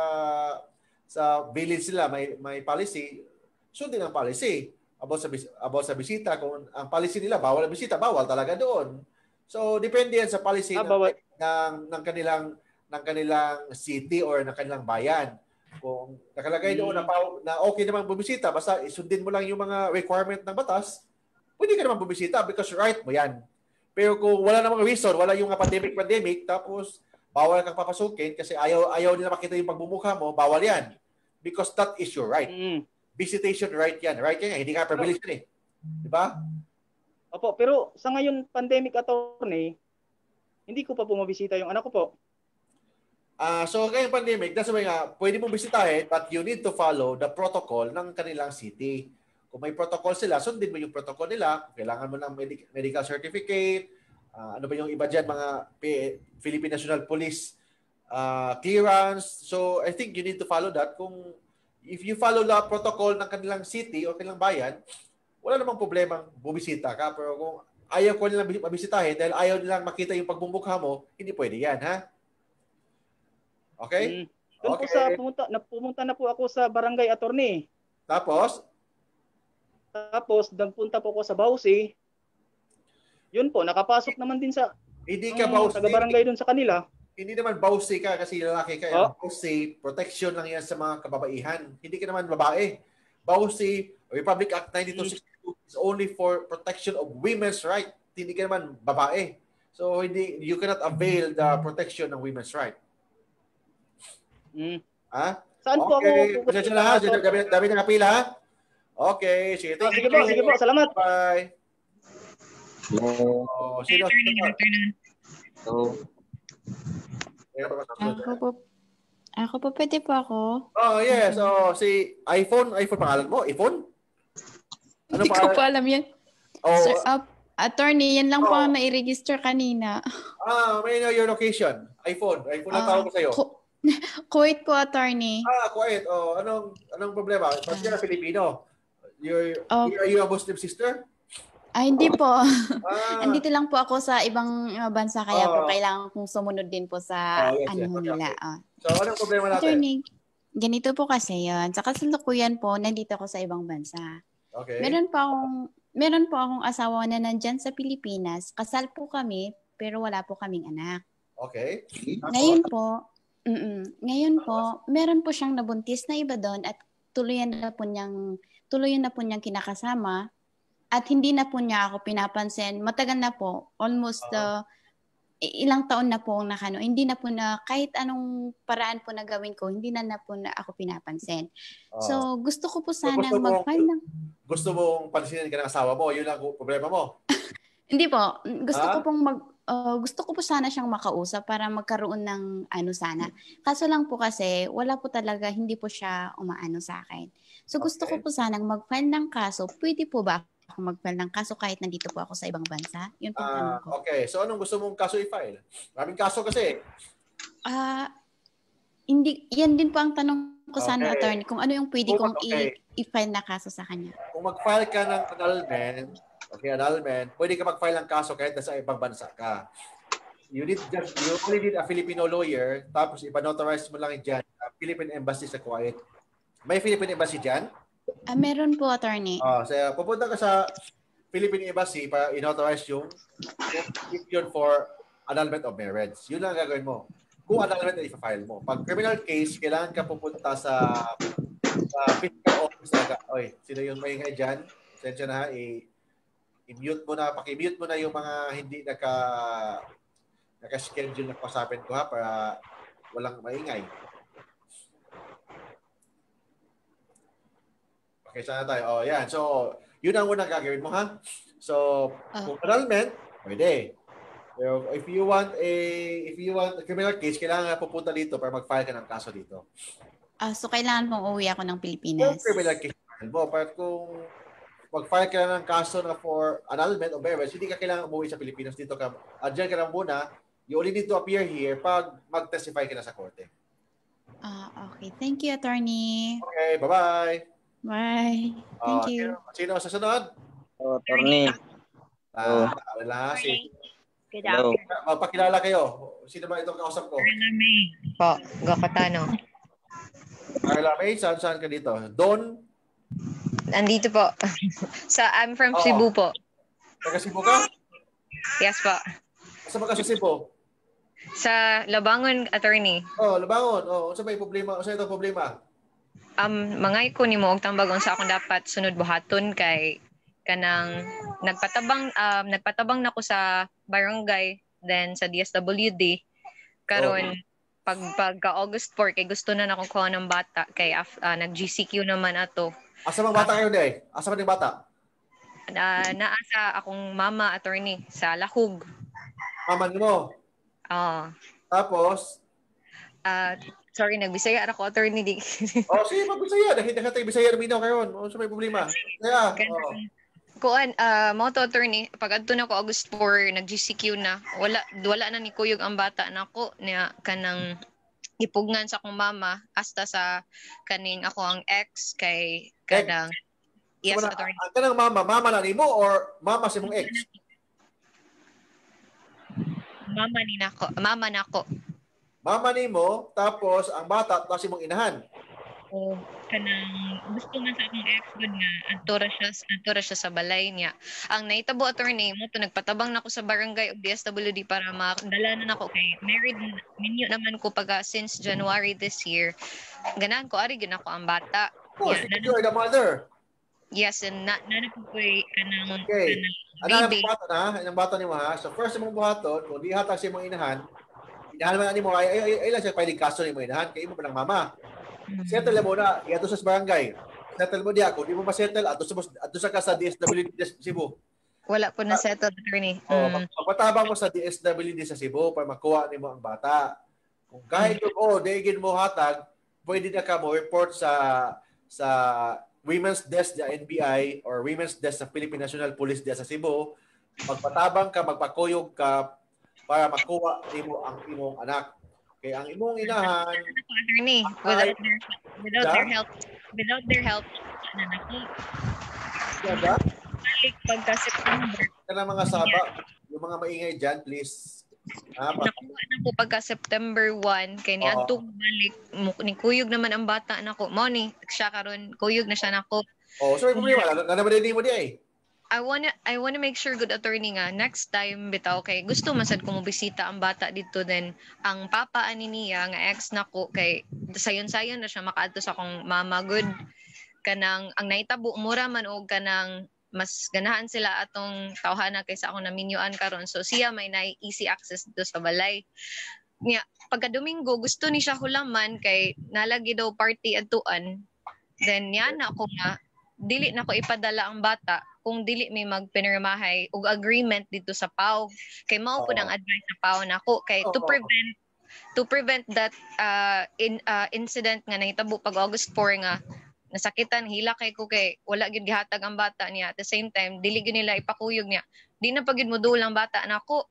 sa village nila may may policy. Sundin ang policy about sa about sa bisita. Kung ang policy nila bawal ang bisita, bawal talaga doon. So depende yan sa policy Ah, ng, bawal. ng ng kanilang ng kanilang city or ng kanilang bayan. Kung nakalagay doon na, pa- na okay naman bumisita, basta isundin mo lang yung mga requirement ng batas, pwede ka naman bumisita because right mo yan. Pero kung wala namang reason, wala yung pandemic-pandemic, tapos bawal kang papasukin kasi ayaw ayaw nila makita yung pagbumukha mo, bawal yan. Because that is your right. Mm. Visitation right yan. Right yan, hindi ka privileged yan eh. Di ba? Opo, pero sa ngayon pandemic, attorney, hindi ko pa po mabisita yung anak ko po. Ah, so ngayong pandemic, that's why nga, pwede mong bisitahin, but you need to follow the protocol ng kanilang city. Kung may protocol sila, sundin mo yung protocol nila. Kailangan mo ng medic- medical certificate. Uh, ano ba yung iba dyan, mga P- Philippine National Police uh, clearance. So, I think you need to follow that. Kung if you follow the protocol ng kanilang city o kanilang bayan, wala namang problemang bumisita ka. Pero kung ayaw ko nilang mabisitahin dahil ayaw nilang makita yung pagbumukha mo, hindi pwede yan, ha? Okay? Mm. Doon Okay. po sa pumunta na pumunta na po ako sa barangay, attorney. Tapos, Tapos nagpunta po ako sa Bausi. Yun po, nakapasok naman din sa hindi ka ang bawsi. taga-barangay doon sa kanila. Hindi naman bawsi ka kasi lalaki ka. Oh. Ang bawsi, protection lang yan sa mga kababaihan. Hindi ka naman babae. Bawsi, Republic Act ninety-two sixty-two is only for protection of women's right. Hindi ka naman babae. So, hindi you cannot avail the protection ng women's right. Mm. Ha? Saan po ako? Okay. Pasensya na ha. Dami, dami na kapila ha. Okay. Sige. Ah, Thank sige you. po, sige po. Salamat. Bye. Hello. Oh, sino? So, Ako po, ako po, pwede po ako. Oh, yes. Oh, si iPhone. iPhone pangalan mo? iPhone? Ano Hindi ko po alam yan. Oh, Sir, uh, attorney, yan lang po Oh. ang nai-register kanina. Ah, may know your location. iPhone. iPhone ang Ah, tawag ko sa'yo. Ku- Kuwait po, attorney. Ah, quiet. Oh, anong anong problema? Ba't ka na Filipino? You're, Oh. are you a Muslim sister? Ah, hindi po. Ah, Andito lang po ako sa ibang uh, bansa kaya po Oh. kailangan kong sumunod din po sa Oh, yes, ano yes. Okay, nila. okay. Ah. so anong problema natin? Attorney, ganito po kasi yun. Sa kasalukuyan po, nandito ako sa ibang bansa. Okay. Meron pa akong meron po akong asawa na nandyan sa Pilipinas. Kasal po kami, pero wala po kaming anak. Okay. Tapos? Ngayon po, mm ngayon po, meron po siyang nabuntis na iba doon at tuluyan na po niyang tuluyan na po niyang kinakasama at hindi na po niya ako pinapansin. Matagal na po, almost uh, ilang taon na po ang nakano. Hindi na po na kahit anong paraan po na gawin ko, hindi na na po na ako pinapansin. Oh. So, gusto ko po So, sanang gusto mo- mag-file ng Gusto mong pansinin ka ng asawa mo, yun ang problema mo. Hindi po. Gusto Ah? ko pong mag uh, gusto ko po sana siyang makausap para magkaroon ng ano sana. Kaso lang po kasi wala po talaga, hindi po siya umaano sa akin. So gusto Okay. ko po sanang mag-file ng kaso. Pwede po ba ako mag-file ng kaso kahit nandito po ako sa ibang bansa? Yun po ang tanong Ah, ko. okay. So anong gusto mong kaso i-file? Maraming kaso kasi. Ah, hindi yan din po ang tanong ko sana, Okay. attorney, kung ano yung pwede Kung- kong okay. i- i-file na kaso sa kanya. Kung mag-file ka ng annulment, okay, annulment, pwede ka mag-file ng kaso kahit nasa ibang bansa ka. You need just, you only need a Filipino lawyer, tapos ipanotarize mo lang dyan sa Philippine Embassy sa Kuwait. May Philippine Embassy dyan? Ah, meron po, attorney. Ah, so, pupunta ka sa Philippine Embassy para inauthorize yung petition for annulment of marriage. Yun lang ang gagawin mo. Kung annulment na i-file mo. Pag criminal case, kailangan ka pupunta sa sa fiscal office. Oy, sino yung maingay dyan? Sensya na ha, i- i-mute mo na, paki-mute mo na yung mga hindi naka naka-schedule na pasapin ko ha, para walang maingay. Okay, sana tayo. Oh, yan. So, yun ang unang gagawin mo ha. So, Ah. kung annulment, pwede. Pero if you want a if you want a criminal case, kailangan pupunta dito para mag-file ka ng kaso dito. Ah, so kailangan pong uwi ako ng Kung Pilipinas. criminal case mo, pero kung mag-file ka ng kaso na for annulment of marriage, hindi ka kailangan umuwi sa Pilipinas. Dito ka, adyan ka lang muna. You only need to appear here pag mag-testify ka na sa korte. Ah, okay. Thank you, attorney. Okay, bye-bye. Bye. Thank Ah, you. Sino, sino sa sunod? Oh, attorney. Ah, wala si. Good Hello. afternoon. Magpakilala kayo. Sino ba itong kausap ko? Po, Gokotano. Carla May, saan saan ka dito? Don? Nandito po. sa I'm from Oo. Cebu po. Taga Cebu ka? Yes po. Saan ka sa Cebu? Sa Labangon, attorney. Oh, Labangon. Oh, saan ba yung problema? Saan ito problema? Um, mga ko ni mo og tambag unsa akong dapat sunod buhaton kay kanang nagpatabang um, nagpatabang nako sa barangay then sa D S W D karon pag pagka August four kay gusto na nako kuha ng bata kay uh, nag G C Q naman ato. Asa bang bata kayo day? Asa man yung bata? Na naa sa akong mama attorney sa Lahug. Maman mo. Ah, Tapos, uh, sorry nagbisaya ako attorney di. oh, sige, magbisaya. Dahil nakatay bisaya na minaw kayo. Oh, sa may problema. Kaya, oh. Kuan uh, mo to attorney pag adto na ko August four nag G C Q na wala wala na ni kuyog ang bata nako niya kanang ipugngan sa akong mama hasta sa kaning ako ang ex kay kanang yes So, na, attorney ang kanang mama, mama na nimo or mama si mong ex? mama ni nako mama nako Mama nimo, tapos ang bata, tapos si mong inahan. o kanang gusto man sa akong ex good nga adto ra siya adto ra siya sa balay niya ang naitabo attorney mo to nagpatabang nako sa barangay og D S W D para madala na nako kay married minyo naman ko pag since January this year ganahan ko ari gyud nako ang bata. Oh, Yeah, si you are the mother. yes and na na po ko kanang Okay. kanang Ano ang baby. bata na? Ang bata ni mo ha? So first mong buhaton, kung di hatag si mong inahan, inahan man ni mo, ay, ay, ay, ay lang siya pwedeng kaso ni mo inahan, kay mo pa ng mama. Settle mo na, iato sa barangay. Settle mo diya. Kung di mo ma-settle, ato sa, ato sa ka sa D S W D sa Cebu. Wala po na settled attorney. Oh, Mm. magpatabang mo sa D S W D sa Cebu para makuha ni mo ang bata. Kung kahit yung, oh, daigin mo hatag, pwede na ka mo report sa sa Women's Desk sa N B I or Women's Desk sa Philippine National Police Desk sa Cebu. Magpatabang ka, magpakuyog ka para makuha nimo ang imong anak. Kay ang imong inahan Attorney, without their without Da? their help, without their help, ano na ko. Kada Balik pagka September. kana mga saba, yung mga maingay diyan, please. Ah, pa- Nakuha na ko pagka September first kay ni Oo. adto balik Mu- ni kuyog naman ang bata nako. Mao ni siya karon kuyog na siya nako. oh, sorry problema. Na naman din mo di ay. I wanna I wanna make sure, good attorney, nga next time bitaw kay gusto man sad ko mobisita ang bata dito, then ang papa ani niya nga ex nako kay sayon-sayon na siya makaadto sa akong mama, good kanang ang naitabo mura man og kanang mas ganahan sila atong tawhana kaysa ako naminyuan karon, so siya may na easy access dito sa balay niya. Pagka Domingo gusto ni siya hulaman kay nalagi daw party adtuan, then yan ako nga dili na ko ipadala ang bata kung dili may magpinirmahay og agreement dito sa P A W, kay mao pud ang advice sa P A W nako kay to Oo. prevent to prevent that uh, in uh, incident nga nahitabo pag August four nga nasakitan hila kay ko kay wala gyud gihatag ang bata niya, at the same time dili gyud nila ipakuyog niya, di na pagid mo dulang bata nako.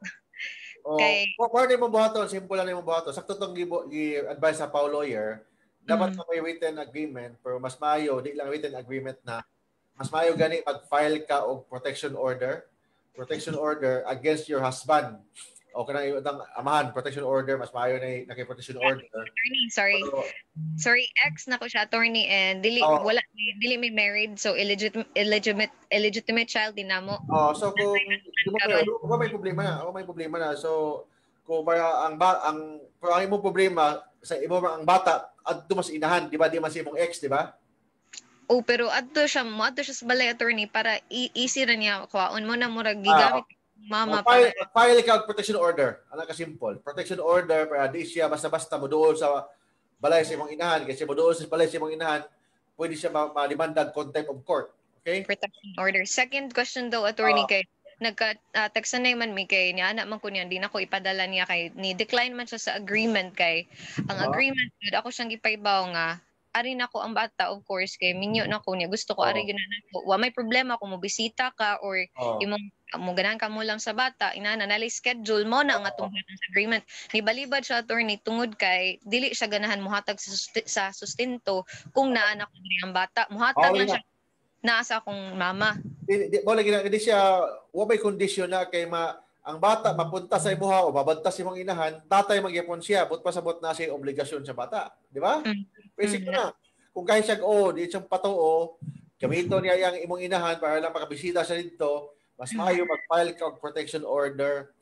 Oh, Kay- pwede mo buhaton, simple lang mo buhaton. Sakto tong gi-advise sa P A W lawyer, dapat Mm. may written agreement, pero mas maayo di lang written agreement na mas maayo gani mag-file ka og protection order, protection order against your husband. O kanang ibang amahan, protection order, mas maayo na naki-protection order. Attorney, sorry. Pero, Sorry, ex na ko siya, attorney, and dili Oh. wala dili may married, so illegitimate illegitimate illegitimate child din namo. oh, so kung di mo kayo, kung may problema na, kung may problema na. So kung para ang ba, ang pero ang imong problema sa imo ang bata adto mas inahan, di ba? Di man si imong ex, di ba? Oh, pero adto siya, mo adto siya sa balay, attorney, para i- easy ra niya kuhaon mo na murag gigamit mama Oh, file, para file ka og protection order. Ano ka simple? Protection order para di siya basta-basta moduol sa balay sa imong inahan, kasi moduol sa balay sa imong inahan, pwede siya ma- malimandang contempt of court. Okay? protection order. Second question daw, attorney, Ah. kay nagka uh, textan na man mi kay ni ana man ko niyan, di na ko ipadala niya kay ni decline man siya sa agreement, kay ang Ah. agreement gud ako siyang gipaybaw nga ari na ko ang bata, of course, kay minyo na ko niya, gusto ko Oh. ari gyud na ko wa may problema kung mobisita ka or Oh. imong mo ganahan ka mo lang sa bata, inana nalay schedule mo na ang atong hatag sa agreement. Ni balibad siya, attorney, tungod kay dili siya ganahan muhatag sa, susti- sa sustento kung naa na ko diri ang bata, muhatag Oh, lang yeah. siya naa sa akong mama. Di, di, mo lagi na di siya wa may kondisyon na kay ma ang bata mapunta sa imuha o mabantas imong inahan, tatay magyapon siya, but pasabot na siya obligasyon sa bata, di ba? Mm. Basic Mm. na. Kung kahit siya oh, di siyang patuo, gamito niya yang imong inahan para lang makabisita siya dito, mas maayo mag-file ka og protection order,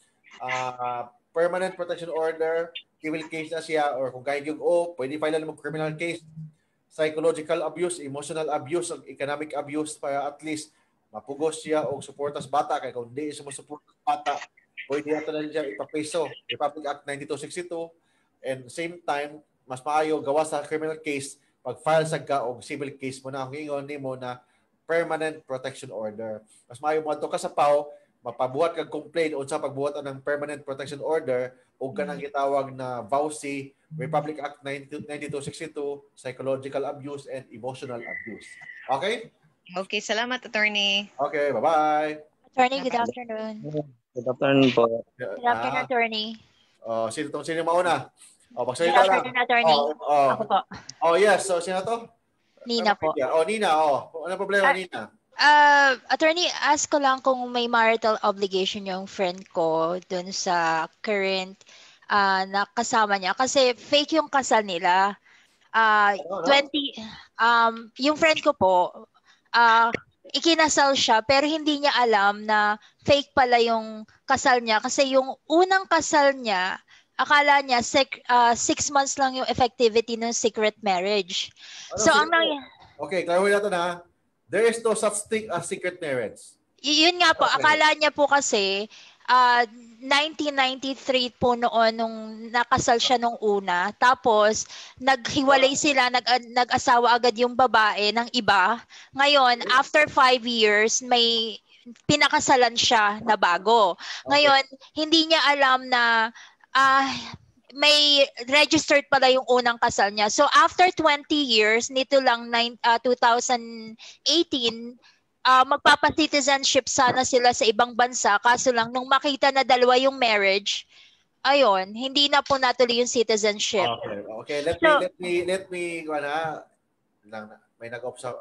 uh, permanent protection order, civil case na siya, or kung kahit yung oh, pwede file na mo criminal case, psychological abuse, emotional abuse, o economic abuse para at least mapugos siya o suporta sa bata. Kaya kung hindi siya masuporta sa bata, pwede natin na siya ipapeso. Republic Act ninety-two sixty-two, and same time, mas maayo gawa sa criminal case, pag-file sa ka o civil case mo na, ang ingon ni mo na permanent protection order. Mas maayo mo ato ka sa P A W, mapabuhat kag complaint o sa pagbuhat ng permanent protection order o kanang gitawag na V A U C, Republic Act ninety-two sixty-two, psychological abuse and emotional abuse. Okay? Okay, salamat, attorney. Okay, bye-bye. Attorney, good afternoon. Good afternoon po. Good afternoon, attorney. Oh, sino tong sino mauna? Oh, Good magsalita lang. afternoon, attorney. Oh, oh. Ako po. Oh, yes. So, sino to? Nina po. Oh, Nina. Oh, ano problema, Ah, Nina? Uh, attorney, ask ko lang kung may marital obligation yung friend ko dun sa current uh, na kasama niya. Kasi fake yung kasal nila. Uh, Ano, ano? twenty, um, yung friend ko po, uh, ikinasal siya pero hindi niya alam na fake pala yung kasal niya. Kasi yung unang kasal niya, akala niya sec, uh, six months lang yung effectivity ng secret marriage. Ano, So, sige ang po. nangyari, Okay, clarify natin ha. There is no such thing as secret marriage. Y- yun nga po, Okay. akala niya po kasi uh, nineteen ninety-three po noon nung nakasal siya nung una. Tapos naghiwalay sila, nag nag-asawa agad yung babae ng iba. Ngayon, after five years, may pinakasalan siya na bago. Ngayon, hindi niya alam na ah may registered pala yung unang kasal niya. So after twenty years, nito lang nine, uh, twenty eighteen, uh, magpapa-citizenship sana sila sa ibang bansa, kaso lang nung makita na dalawa yung marriage, ayun, hindi na po natuloy yung citizenship. Okay, okay. Let So, me, let me, let me, ano, lang, may nag-off sa,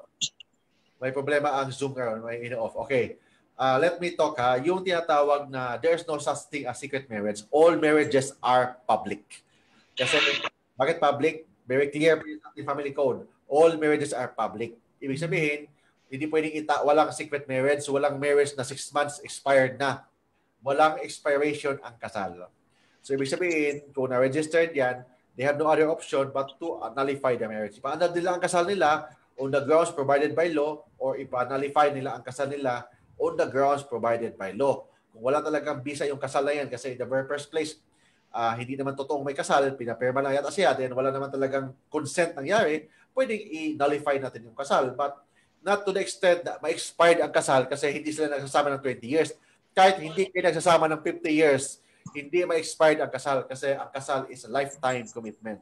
may problema ang Zoom ngayon, may in-off. Okay. Uh, let me talk ha. Yung tinatawag na there's no such thing as secret marriage. All marriages are public. Kasi, bakit public? Very clear in family code. All marriages are public. Ibig sabihin, hindi pwedeng ita, walang secret marriage, walang marriage na six months expired na. Walang expiration ang kasal. So, ibig sabihin, kung na-registered yan, they have no other option but to nullify the marriage. Ipa-annul nila ang kasal nila on the grounds provided by law or ipa-nullify nila ang kasal nila on the grounds provided by law. Kung wala talagang bisa yung kasal na yan kasi in the very first place, uh, hindi naman totoong may kasal, pinapirma lang yata siya, then wala naman talagang consent nangyari, pwedeng i-nullify natin yung kasal. But not to the extent na ma-expired ang kasal kasi hindi sila nagsasama ng twenty years. Kahit hindi kayo nagsasama ng fifty years, hindi ma-expired ang kasal kasi ang kasal is a lifetime commitment.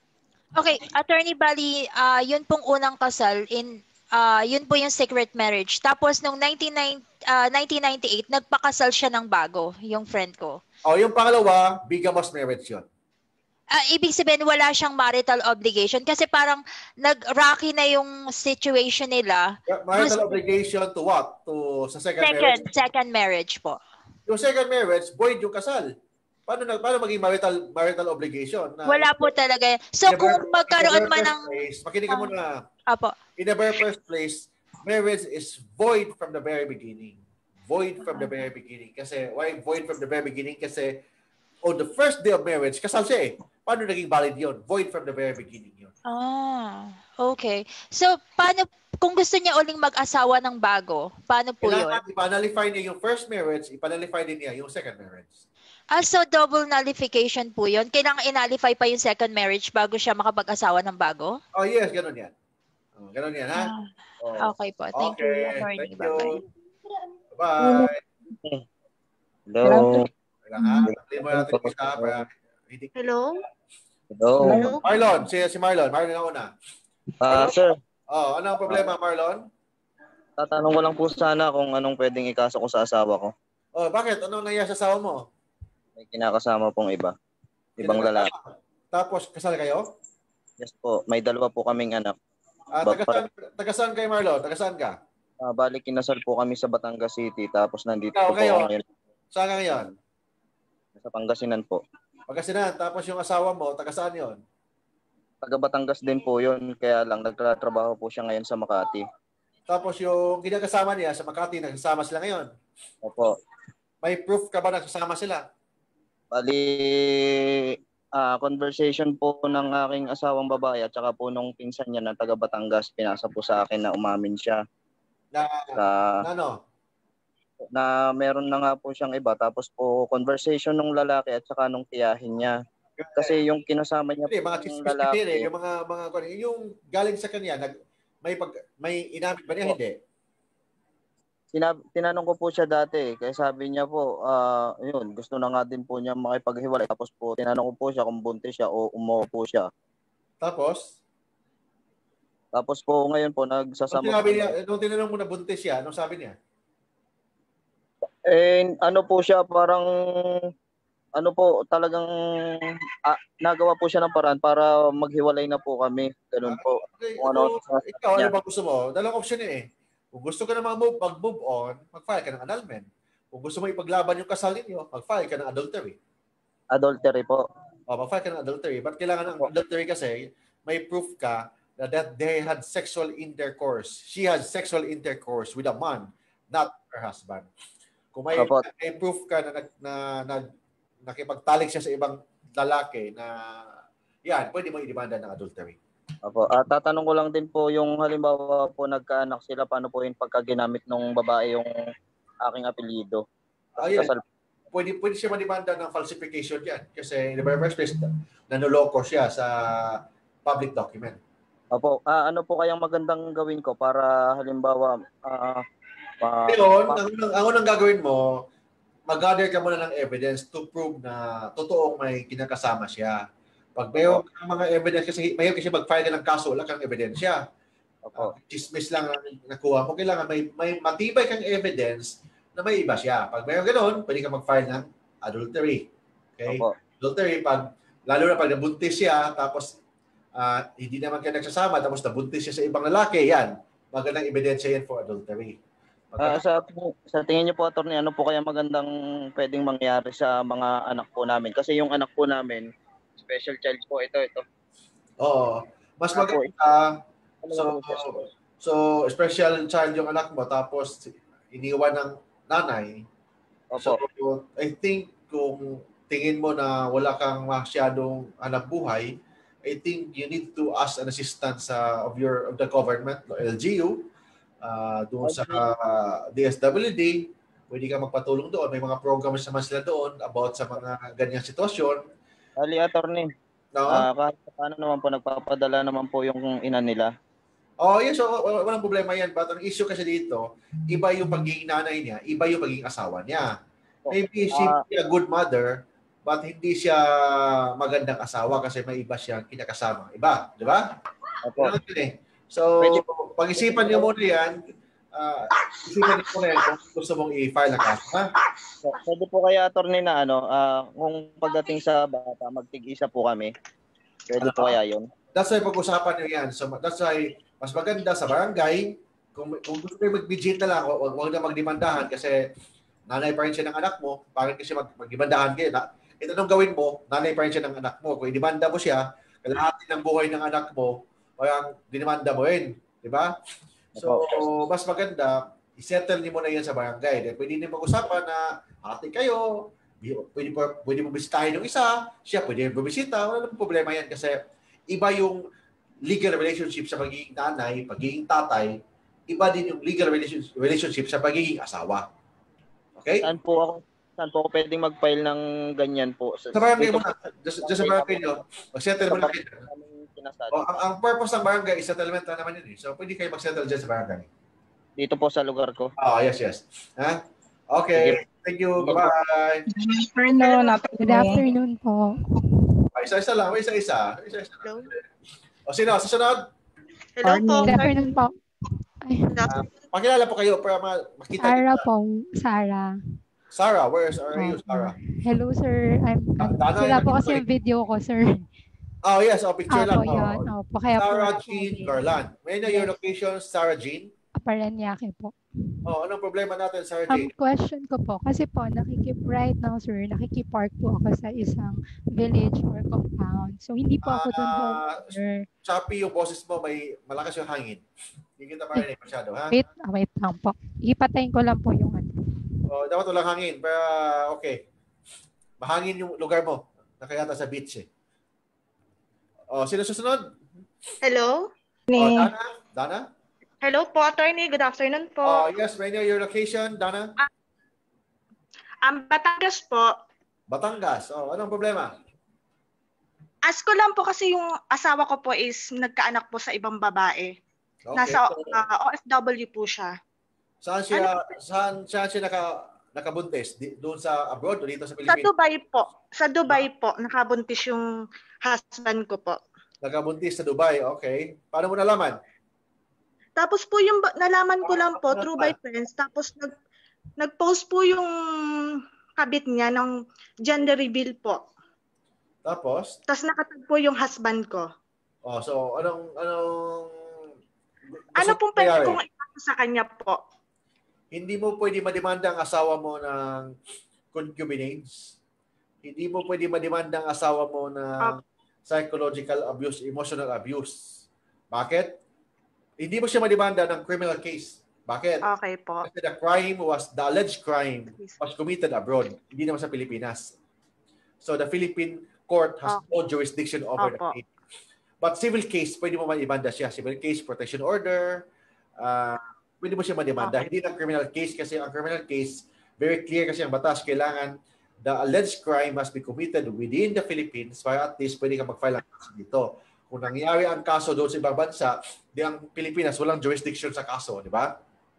Okay, Attorney Bali, uh, yun pong unang kasal, in uh, yun po yung secret marriage. Tapos nung nineteen ninety-eight, nagpakasal siya ng bago, yung friend ko. Oh, yung pangalawa, bigamous marriage yun. Uh, ibig sabihin, wala siyang marital obligation kasi parang nag-rocky na yung situation nila. Marital Just, obligation to what? To sa second, second marriage? Second marriage po. Yung second marriage, void yung kasal. Paano na paano maging marital marital obligation? Na, wala po talaga. So kung magkaroon man ng place, makinig ka muna. Apo. In the very first place, marriage is void from the very beginning. Void from the very beginning. Kasi why void from the very beginning? Kasi on the first day of marriage, kasal siya eh. Paano naging valid yun? Void from the very beginning yun. Ah, okay. So paano kung gusto niya uling mag-asawa ng bago? Paano po yun? Kailangan ipanalify niya yung first marriage, ipanalify din niya yung second marriage. Ah, so double nullification po yun? Kailangan inalify pa yung second marriage bago siya makapag-asawa ng bago? Oh yes, ganun yan. Oh, ganun yan, ha? Ah, oh. Okay po. Thank okay. you, Attorney. Thank you. Bye-bye. Bye. Hello. Hello. Hello. Marlon, si, si Marlon. Marlon na una. Ah, uh, sir. Oh, ano ang problema, Marlon? Tatanong ko lang po sana kung anong pwedeng ikaso ko sa asawa ko. Oh, bakit? Anong nangyari sa asawa mo? May kinakasama pong iba. Ibang lalaki. Tapos, kasal kayo? Yes po. May dalawa po kaming anak. Ah, taga-saan, taga-saan kayo, Marlon? Taga-saan ka? Ah, bali, kinasal po kami sa Batangas City. Tapos nandito Ikaw, po kayo? po ngayon. Saan ka ngayon? Sa Pangasinan po. Pangasinan. Tapos yung asawa mo, taga-saan yun? Taga Batangas din po yun. Kaya lang, nagtatrabaho po siya ngayon sa Makati. Tapos yung ginakasama niya sa Makati, nagsasama sila ngayon? Opo. May proof ka ba nagsasama sila? Bali, uh, conversation po ng aking asawang babae at saka po nung pinsan niya na taga Batangas, pinasa po sa akin na umamin siya. Na, sa, na ano? Na meron na nga po siyang iba. Tapos po, conversation ng lalaki at saka nung tiyahin niya. Kasi yung kinasama niya po yung mga lalaki. Eh, yung mga, mga, yung galing sa kanya, nag, may, pag, may inamit ba niya? Hindi. Sinab- tinanong ko po siya dati, kaya sabi niya po, uh, yun, gusto na nga din po niya makipaghiwalay. Tapos po, tinanong ko po siya kung buntis siya o umuo po siya. Tapos? Tapos po, ngayon po, nagsasama nung sinabi niya, nung tinanong mo na buntis siya, anong sabi niya? Eh, ano po siya, parang, ano po, talagang, ah, nagawa po siya ng paraan para maghiwalay na po kami. Ganun po. Okay, kung ano, ito, ikaw, ano ba gusto mo? Dalawang option yun eh. Kung gusto ka na mag-move, mag-move on, mag-file ka ng annulment. Kung gusto mo ipaglaban yung kasal ninyo, mag-file ka ng adultery. Adultery po. O, mag-file ka ng adultery. Ba't kailangan ng adultery kasi may proof ka na that they had sexual intercourse. She had sexual intercourse with a man, not her husband. Kung may, may proof ka na, na, na, na nakipagtalik siya sa ibang lalaki na yan, pwede mo i-demanda ng adultery. Apo, at uh, tatanong ko lang din po yung halimbawa po nagkaanak sila, paano po yung pagka ginamit ng babae yung aking apelyido? Ayun, kasal... pwede, pwede siya mademanda ng falsification yan kasi in the very first place, nanoloko siya sa public document. Apo, uh, ano po kayang magandang gawin ko para halimbawa... Uh, uh, Ngayon, ang, ang, ang unang gagawin mo, mag-gather ka muna ng evidence to prove na totoong may kinakasama siya. Pag mayroon kang mga evidence, kasi mayroon kasi mag-file ka ng kaso, wala kang ebidensya. Uh, Opo. chismis lang ang nakuha mo. Kailangan may, may matibay kang evidence na may iba siya. Pag mayroon ganoon, pwede ka mag-file ng adultery. Okay? Opo. Adultery, pag, lalo na pag nabuntis siya, tapos uh, hindi naman kayo nagsasama, tapos nabuntis siya sa ibang lalaki, yan. Magandang ebidensya yan for adultery. Uh, sa, sa tingin niyo po, attorney, ano po kaya magandang pwedeng mangyari sa mga anak po namin? Kasi yung anak po namin, special child po, ito, ito. Oo. Mas maganda, so, so, special child yung anak mo, tapos iniwan ng nanay. Opo. So, I think kung tingin mo na wala kang masyadong hanap buhay, I think you need to ask an assistance uh, of your of the government, L G U, uh, doon sa uh, D S W D. Pwede ka magpatulong doon. May mga programs naman sila doon about sa mga ganyang sitwasyon. Ali, attorney. No? Uh, kahit paano naman po, nagpapadala naman po yung ina nila. Oh, yes. So, walang problema yan. But ang issue kasi dito, iba yung pagiging nanay niya, iba yung pagiging asawa niya. Maybe she uh, be a good mother, but hindi siya magandang asawa kasi may iba siyang kinakasama. Iba, di ba? Opo. So, pag-isipan niyo muna yan, uh, isipan niyo muna yan kung gusto mong i-file na kaso. Ha? Pwede po kaya, attorney, na ano, uh, kung pagdating sa bata, magtig-isa po kami. Pwede ano, po kaya yun? That's why pag-usapan niyo yan. So, that's why mas maganda sa barangay, kung, kung gusto kayo mag-vigil na lang, huwag, huwag na magdemandahan kasi nanay pa rin siya ng anak mo, bakit kasi mag, magdemandahan kayo? Na, ito nung gawin mo, nanay pa rin siya ng anak mo. Kung idemanda mo siya, kalahati ng buhay ng anak mo, parang dinimanda mo rin. Di ba? So, mas maganda, isettle niyo muna yan sa barangay. Then, pwede niyo mag-usapan na ate kayo, pwede, pwede mo bisitahin yung isa, siya pwede mo bisita, wala namang problema yan kasi iba yung legal relationship sa pagiging nanay, pagiging tatay, iba din yung legal relationship sa pagiging asawa. Okay? Saan po ako, saan po ako pwedeng mag-file ng ganyan po? Sa barangay mo na. Just, just sa barangay nyo. Mag-settle mo na kayo. O, ang, ang purpose ng barangay is settlement na naman yun. Eh. So, pwede kayo mag-settle dyan sa barangay. Dito po sa lugar ko. Oh, yes, yes. Ha? Okay. Thank you. Bye-bye. Good afternoon. Good afternoon po. Isa-isa lang. Isa-isa. Isa-isa lang. O sino? Susunod? Hello po. Good afternoon po. Uh, pakilala po kayo para makita. Sarah po. Sarah. Sarah, where is are you, Sarah? Hello, sir. I'm uh, sila po kasi yung video ko, sir. Oh, yes. Oh, picture lang. Opo, yun. Oh. Opo, kaya Sarah po, Jean Garland. May na your location, Sarah Jean? Paranaque po. Oh, anong problema natin, Sarah Jean? Um, question ko po, kasi po, nakikip right now, sir, nakikipark po ako sa isang village or compound. So, hindi po ako doon home, sir. Choppy yung boses mo, may malakas yung hangin. Hindi kita marinig masyado, ha? Wait, wait lang po. Ipatayin ko lang po yung ano. Oh, dapat walang hangin, pero okay. Mahangin yung lugar mo. Nakayata sa beach eh. Oh, sino susunod? Hello? Oh, Dana? Dana? Hello po, attorney. Good afternoon po. Oh, yes, may your location, Dana? Ah, um, Batangas po. Batangas. Oh, anong problema? Ask ko lang po kasi yung asawa ko po is nagkaanak po sa ibang babae. Okay. Nasa uh, O F W po siya. Saan siya, ano? saan, saan siya naka, nakabuntis? Di, doon sa abroad o dito sa Pilipinas? Sa Dubai po. Sa Dubai po, nakabuntis yung husband ko po. Nakabuntis sa Dubai, okay. Paano mo nalaman? Tapos po yung nalaman ko lang po through by friends. Tapos nag, nag-post po yung kabit niya ng gender reveal po. Tapos? Tapos nakatag po yung husband ko. Oh, so anong, anong... Ano pong pwede kong ipasa sa kanya po? Hindi mo pwede mademanda ang asawa mo ng concubinage. Hindi mo pwede mademanda ang asawa mo ng psychological abuse, emotional abuse. Bakit? Hindi mo siya mademanda ng criminal case. Bakit? Okay po. Kasi the crime was, the alleged crime was committed abroad. Hindi naman sa Pilipinas. So the Philippine court has oh. no jurisdiction over Opo. the case. But civil case, pwede mo mademanda siya. Civil case, protection order, uh, pwede mo siya mademanda. Okay. Hindi lang criminal case kasi ang criminal case, very clear kasi ang batas, kailangan the alleged crime must be committed within the Philippines para at least pwede ka mag-file ang kaso dito. Kung nangyari ang kaso doon sa ibang bansa, di ang Pilipinas, walang jurisdiction sa kaso, di ba?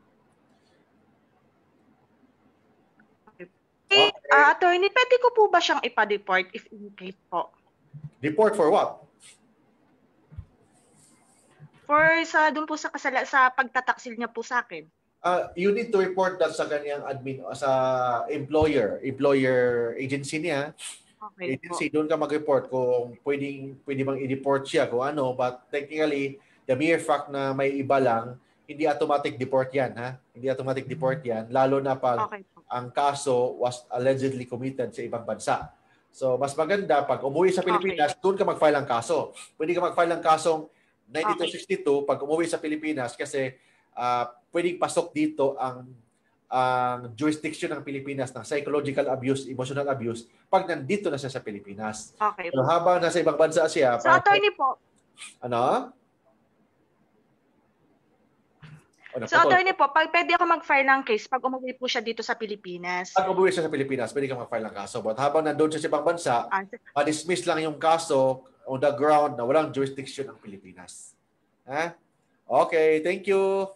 Okay. Uh, attorney, pwede ko po ba siyang ipa-deport if in case po? Deport for what? For sa doon po sa kasala sa pagtataksil niya po sa akin. Uh, you need to report that sa kanyang admin, sa employer, employer agency niya. Okay Agency, po. doon ka mag-report kung pwedeng, pwede bang i-deport siya kung ano. But technically, the mere fact na may iba lang, hindi automatic deport yan. Ha? Hindi automatic deport yan. Lalo na pag Okay po. ang kaso was allegedly committed sa ibang bansa. So, mas maganda pag umuwi sa Pilipinas, Okay. doon ka mag-file ng kaso. Pwede ka mag-file ng kasong ninety-two Okay. sixty-two pag umuwi sa Pilipinas kasi uh, pwedeng pasok dito ang ang jurisdiction ng Pilipinas ng psychological abuse, emotional abuse pag nandito na siya sa Pilipinas. Okay So, po. habang nasa ibang bansa siya, So, para- attorney po. ano? Ano, So, putol. attorney po, pag pwede ako mag-file ng case pag umuwi po siya dito sa Pilipinas. Pag umuwi siya sa Pilipinas, pwede ka mag-file ng kaso. But habang nandun siya sa ibang bansa, Ah, ma-dismiss lang yung kaso on the ground na walang jurisdiction ng Pilipinas. Ha? Okay, thank you.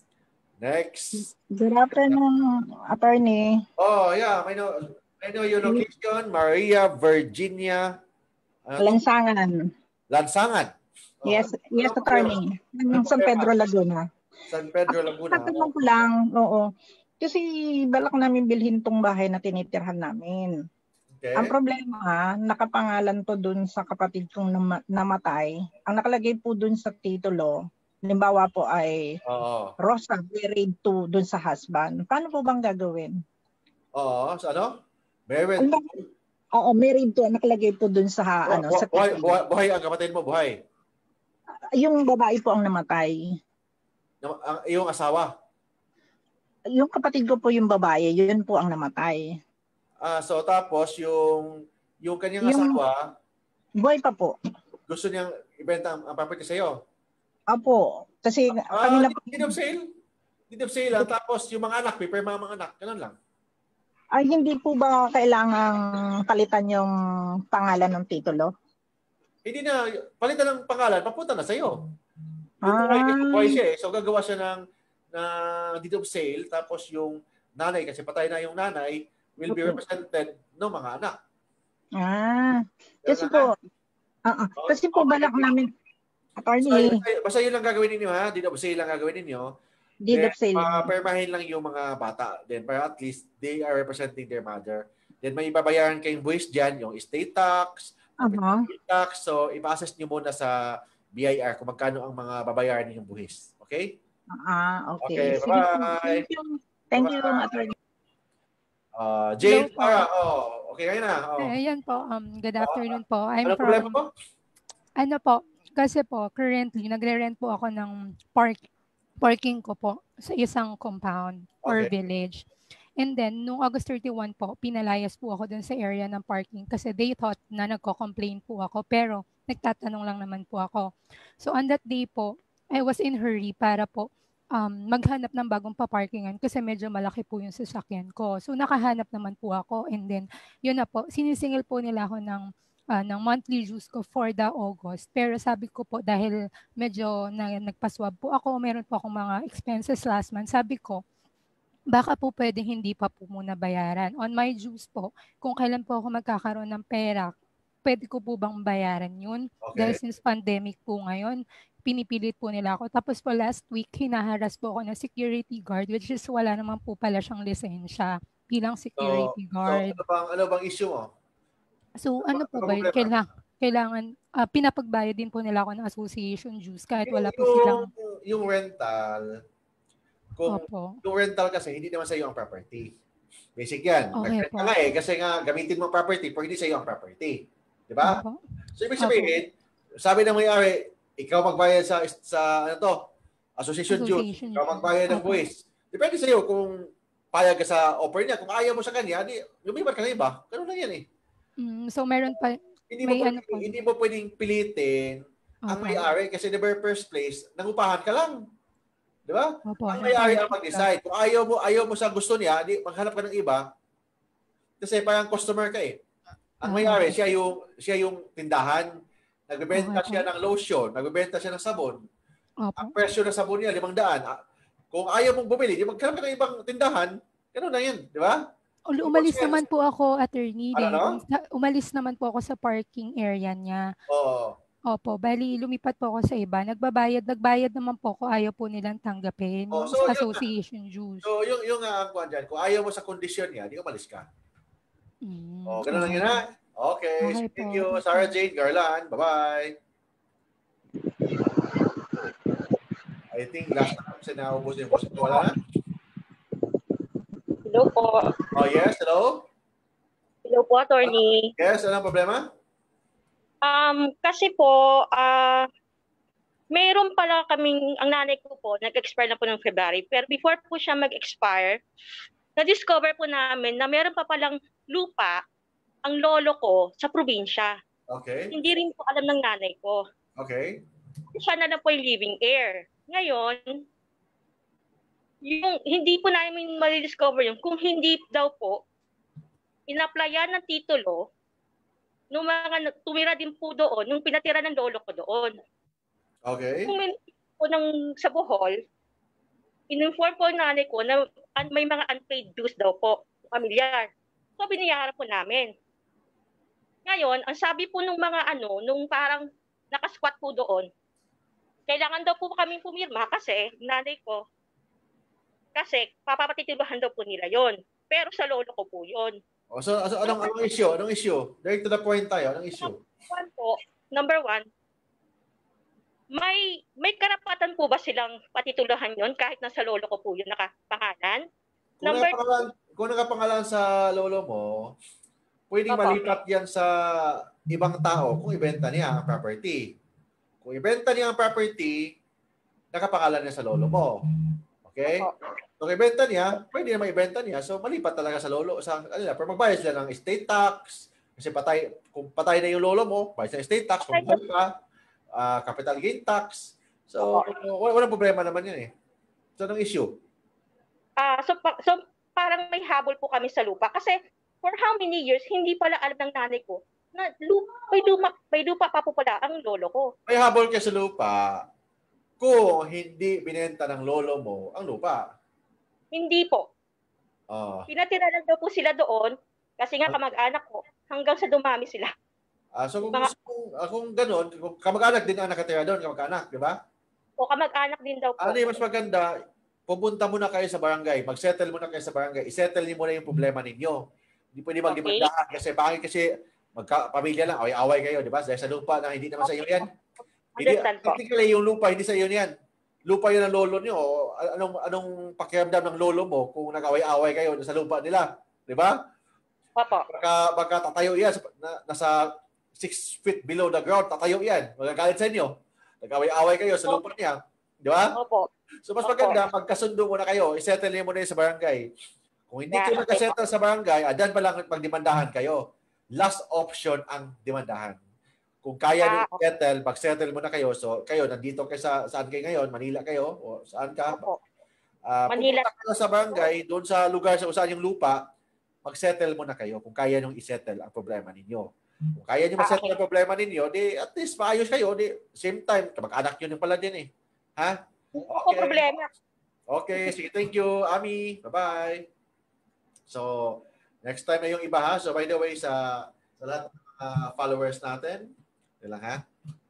Next. Good afternoon, attorney. Oh, yeah, I know, I know your location, Maria Virginia. Ano to? Lansangan. Lansangan. Oh, Yes, yes, ano attorney. Ano San problema? Pedro, Laguna. San Pedro, Laguna. Tatanong ko lang, oo. Kasi balak namin bilhin tong bahay na tinitirhan namin. Okay. Ang problema, nakapangalan to dun sa kapatid kong nam- namatay. Ang nakalagay po dun sa titulo, halimbawa po ay Oo. Rosa, married to dun sa husband. Paano po bang gagawin? Oo, sa ano? Married. Ang- Oo, married to, nakalagay po dun sa, ano, Bu- sa buhay, titulo. buhay, buhay ang kapatid mo, buhay. Yung babae po ang namatay. Na- ang iyong asawa. Yung kapatid ko po yung babae, yun po ang namatay. Ah, so tapos yung yung kanyang Yung- asawa, Buhay pa po. gusto niyang ibenta ang, ang property sa iyo. Apo, kasi Ah, kami na deed of sale. Deed of sale lang. Tapos yung mga anak, paper mga mga anak. Ganun lang. ay hindi po ba kailangang palitan yung pangalan ng titulo? Hindi na, palitan ng pangalan, papunta na sa iyo. Ah. Buhay siya eh. So gagawa siya ng, ng deed of sale. Tapos yung nanay, kasi patay na yung nanay, will be Okay. represented ng mga anak. Ah, kasi Ganun po, na. ah, ah, kasi po balak namin, Basta, attorney, basta, basta yun lang gagawin ninyo ha. Deed of sale lang gagawin ninyo. deed Then, of sale. papermahin lang yung mga bata. Then, para at least, they are representing their mother. Then, may ibabayaran kayong buwis dyan, yung estate tax, Aha. tax. So, ipa-assess nyo muna sa B I R kung magkano ang mga babayaran ninyong buwis. Okay? Ah, Okay, okay. Sige po. bye-bye. Thank you. Thank you, Bye-bye. attorney. Uh, Jane, Hello po. Farah, oh, okay kayo na. Oh. Eh, Ayan po, um, good afternoon po. I'm Ano problema from, po? ano po, kasi po, currently, nagre-rent po ako ng park, parking ko po sa isang compound or Okay. village. And then, nung August thirty-first po, pinalayas po ako dun sa area ng parking kasi they thought na nagko-complain po ako, pero nagtatanong lang naman po ako. So, on that day po, I was in hurry para po um, maghanap ng bagong paparkingan kasi medyo malaki po yung sasakyan ko. So, nakahanap naman po ako and then, yun na po, sinisingil po nila ako ng, ah, ng monthly dues ko for the August. Pero sabi ko po, dahil medyo na, nagpaswab po ako, meron po akong mga expenses last month, sabi ko, baka po pwedeng hindi pa po muna bayaran. On my dues po, kung kailan po ako magkakaroon ng pera, pwede ko po bang bayaran yun? Okay. Dahil since pandemic po ngayon, pinipilit po nila ako. Tapos po last week, hinaharas po ako ng security guard, which is wala naman po pala siyang lisensya bilang security So, guard. so ano, bang, ano bang issue mo? So, ano po ano ba yun? problema? Kailangan, kailangan ah, pinapagbayad din po nila ako ng association dues kahit wala po yung, silang... yung rental, kung Opo. yung rental kasi, hindi naman sa iyo ang property. Basic yan. Okay Nag-rent po. ka nga eh, kasi nga gamitin mo ang property, pero hindi sa iyo ang property. Di ba? Opo. So, ibig sabihin, sabi ng may-ari, ikaw magbayad sa, sa ano to, association dues, Association ikaw dues. magbayad ng Opo. buwis. Depende sa iyo kung payag ka sa offer niya. Kung ayaw mo sa kanya, di, lumipat ka na iba. Ganun lang yan eh. Mm, so, meron pa... Hindi May mo, ano pwedeng, po. hindi mo pwedeng pilitin ang Opo. may-ari kasi in the very first place, nangupahan ka lang. Di ba? Opo. Ang may-ari ang Parang- mag-decide. Kung ayaw mo, ayaw mo sa gusto niya, di, maghanap ka ng iba. Kasi parang customer ka eh. Ang Ah, may-ari, okay. siya yung, siya yung tindahan. Nagbebenta Okay siya po. ng lotion, nagbebenta siya ng sabon. Opo. Ang presyo ng sabon niya, limang daan. Ah, Kung ayaw mong bumili, di maghanap ka ng ibang tindahan. Ganun na yun. Di ba? Ul- Umalis naman po ako, attorney. Ano, Din. no? Sa- Umalis naman po ako sa parking area niya. Oo. Opo, bali lumipat po ako sa iba. Nagbabayad, nagbayad naman po ako, ayaw po nilang tanggapin Oh, yung so, yun nga. association dues. So, yung, yung nga ang kuhan dyan, kung ayaw mo sa kondisyon niya, di umalis ka. Mm, Oh, ganun lang okay yun ha? po. Okay. Okay Thank po, you, thank Sarah you. Jane, Garland. Bye-bye. I think last time kasi naubos yung boss ko. Wala na? Hello po. Oh, yes. Hello? Hello po, attorney. Yes, anong problema? Um, kasi po, ah, mayroon pala kaming, ang nanay ko po, nag-expire na po ng February. Pero before po siya mag-expire, na-discover po namin na meron pa palang lupa ang lolo ko sa probinsya. Okay. Hindi rin po alam ng nanay ko. Okay. Siya na lang po yung living heir. Ngayon, yung hindi po namin ma-discover yun kung hindi daw po in-applyan ng titulo nung mga tumira din po doon, nung pinatira ng lolo ko doon. Okay. Kung po ng sa Bohol, in-inform po ng nanay ko na may mga unpaid dues daw po, pamilyar. So, binayaran po namin. Ngayon, ang sabi po nung mga ano, nung parang nakasquat po doon, kailangan daw po kami pumirma kasi, nanay ko, kasi papapatitibahan daw po nila yon. Pero sa lolo ko po yon. Oh, so, so anong, anong issue? Anong issue? Direct to the point tayo. Anong issue? One po, number one, may may karapatan po ba silang patitulahan yon kahit nasa lolo ko po yun nakapangalan? Kung Number nakapangalan, kung nakapangalan sa lolo mo, pwedeng Opo. malipat yan sa ibang tao kung ibenta niya ang property. Kung ibenta niya ang property, nakapangalan niya sa lolo mo. Okay? Kung ibenta niya, pwede naman ibenta niya. So, malipat talaga sa lolo. Sa, ano, pero magbayad sila ng estate tax. Kasi patay, kung patay na yung lolo mo, bayad sa estate tax. Kung buhay ka, uh, capital gain tax. So, wala, walang problema naman yun eh. So, anong issue? Ah, so, pa- so parang may habol po kami sa lupa kasi for how many years hindi pala alam ng nanay ko na lupa, may lupa, may lupa pa po pala ang lolo ko. May habol ka sa lupa kung hindi binenta ng lolo mo ang lupa. Hindi po. Ah. Pinatira lang daw po sila doon kasi nga kamag-anak ko hanggang sa dumami sila. Ah, so kung, Mga, kung, ah, kung gano'n, kung kamag-anak din ang nakatira doon, kamag-anak, di ba? o kamag-anak din daw po. Ano yung mas maganda, pupunta muna kayo sa barangay, mag-settle muna kayo sa barangay, isettle niyo muna yung problema ninyo. Hindi pwede magdemandahan kasi bakit kasi magka-pamilya lang, away-away kayo, di ba? Dahil sa lupa na hindi naman sa iyo yan. Hindi, technically, yung lupa, hindi sa iyo yan. Lupa yun ng lolo niyo. Anong, anong pakiramdam ng lolo mo kung nag-away-away kayo sa lupa nila? Di ba? Papa. Baka, baka tatayo yan, na, nasa six feet below the ground, tatayo yan. Magagalit sa inyo. Nag-away-away kayo sa lupa niya. Di ba? Opo. So, mas maganda, magkasundo muna kayo. I-settle niyo muna yun sa barangay. Kung hindi Yeah, kayo okay. nag-settle sa barangay, adan pa lang magdemandahan kayo. Last option ang demandahan. Kung kaya niyo Ah, i-settle, mag-settle muna kayo. So, kayo, nandito kayo sa, saan kayo ngayon? Manila kayo? O saan ka? Uh, Manila. Pupunta kayo sa barangay, doon sa lugar sa saan yung lupa, mag-settle muna kayo kung kaya nyo i-settle ang problema ninyo. Kung kaya nyo ma-settle ang problema ninyo, di at least maayos kayo. Di, same time, kamag-anak nyo pala din eh. Ha? Ako problema. Okay, sige, thank you, Ami. Bye-bye. So, next time na yung iba ha. So, by the way, sa, sa lahat ng uh, followers natin, ito lang ha.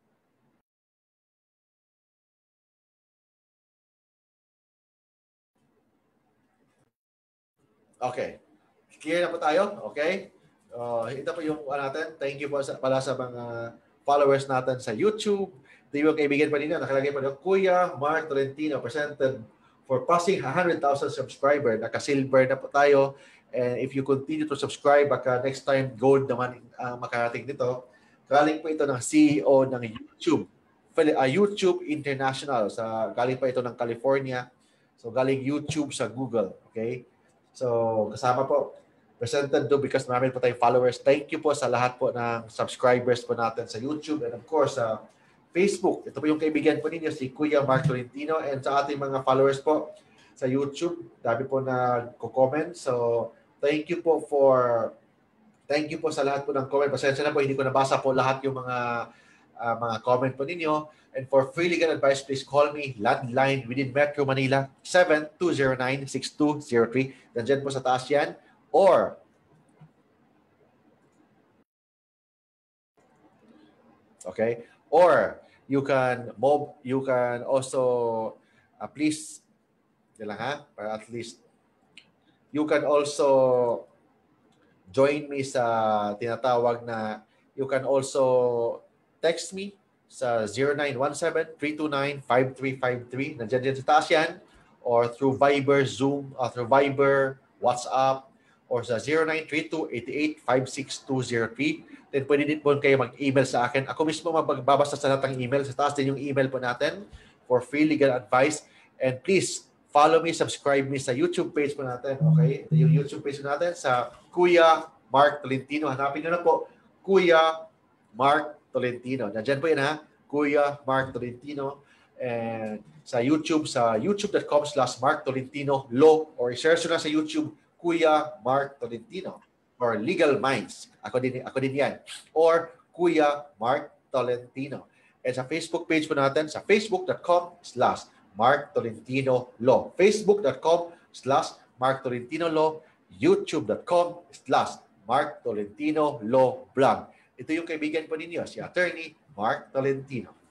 Okay. Clear na po tayo? Okay? Uh, ito po yung uh, natin. Thank you po sa, pala sa mga followers natin sa YouTube. Ito yung kaibigan pa nila. Nakalagay pa nyo, Kuya Mark Tolentino, presented for passing one hundred thousand subscriber. Naka-silver na po tayo. And if you continue to subscribe, baka next time gold naman uh, makarating dito. Galing po ito ng C E O ng YouTube. Uh, YouTube International. Sa, galing pa ito ng California. So galing YouTube sa Google. Okay? So kasama po. Presented do because marami po tayong followers. Thank you po sa lahat po ng subscribers po natin sa YouTube and of course sa uh, Facebook. Ito po yung kaibigan po ninyo, si Kuya Mark Tolentino, and sa ating mga followers po sa YouTube. Dami po na ko-comment. So thank you po for thank you po sa lahat po ng comment. Pasensya na po, hindi ko nabasa po lahat yung mga uh, mga comment po ninyo. And for free legal advice, please call me landline within Metro Manila seven two zero nine, six two zero three. Nandiyan po sa taas yan. Or okay, Or you can mob, you can also uh, please, lang ha, para at least you can also join me sa tinatawag na you can also text me sa zero nine one seven, three two nine, five three five three. Nandiyan din sa taas yan. Or through Viber, Zoom, uh, through Viber, WhatsApp, or sa zero nine three two, eight eight, five six two zero three. Then pwede din po kayo mag-email sa akin. Ako mismo magbabasa sa lahat ng email. Sa taas din yung email po natin for free legal advice. And please, follow me, subscribe me sa YouTube page po natin. Okay? Ito yung YouTube page po natin sa Kuya Mark Tolentino. Hanapin nyo na po, Kuya Mark Tolentino. Nandiyan po yun ha, Kuya Mark Tolentino. And sa YouTube, sa youtube.com slash Mark Tolentino Law, or i-search na sa YouTube, Kuya Mark Tolentino or Legal Minds. Ako din, ako din yan. Or Kuya Mark Tolentino. And sa Facebook page po natin, sa facebook.com slash Mark Tolentino Law. Facebook.com slash Mark Tolentino Law. YouTube.com slash Mark Tolentino Law Blog. Ito yung kaibigan po ninyo, si Attorney Mark Tolentino.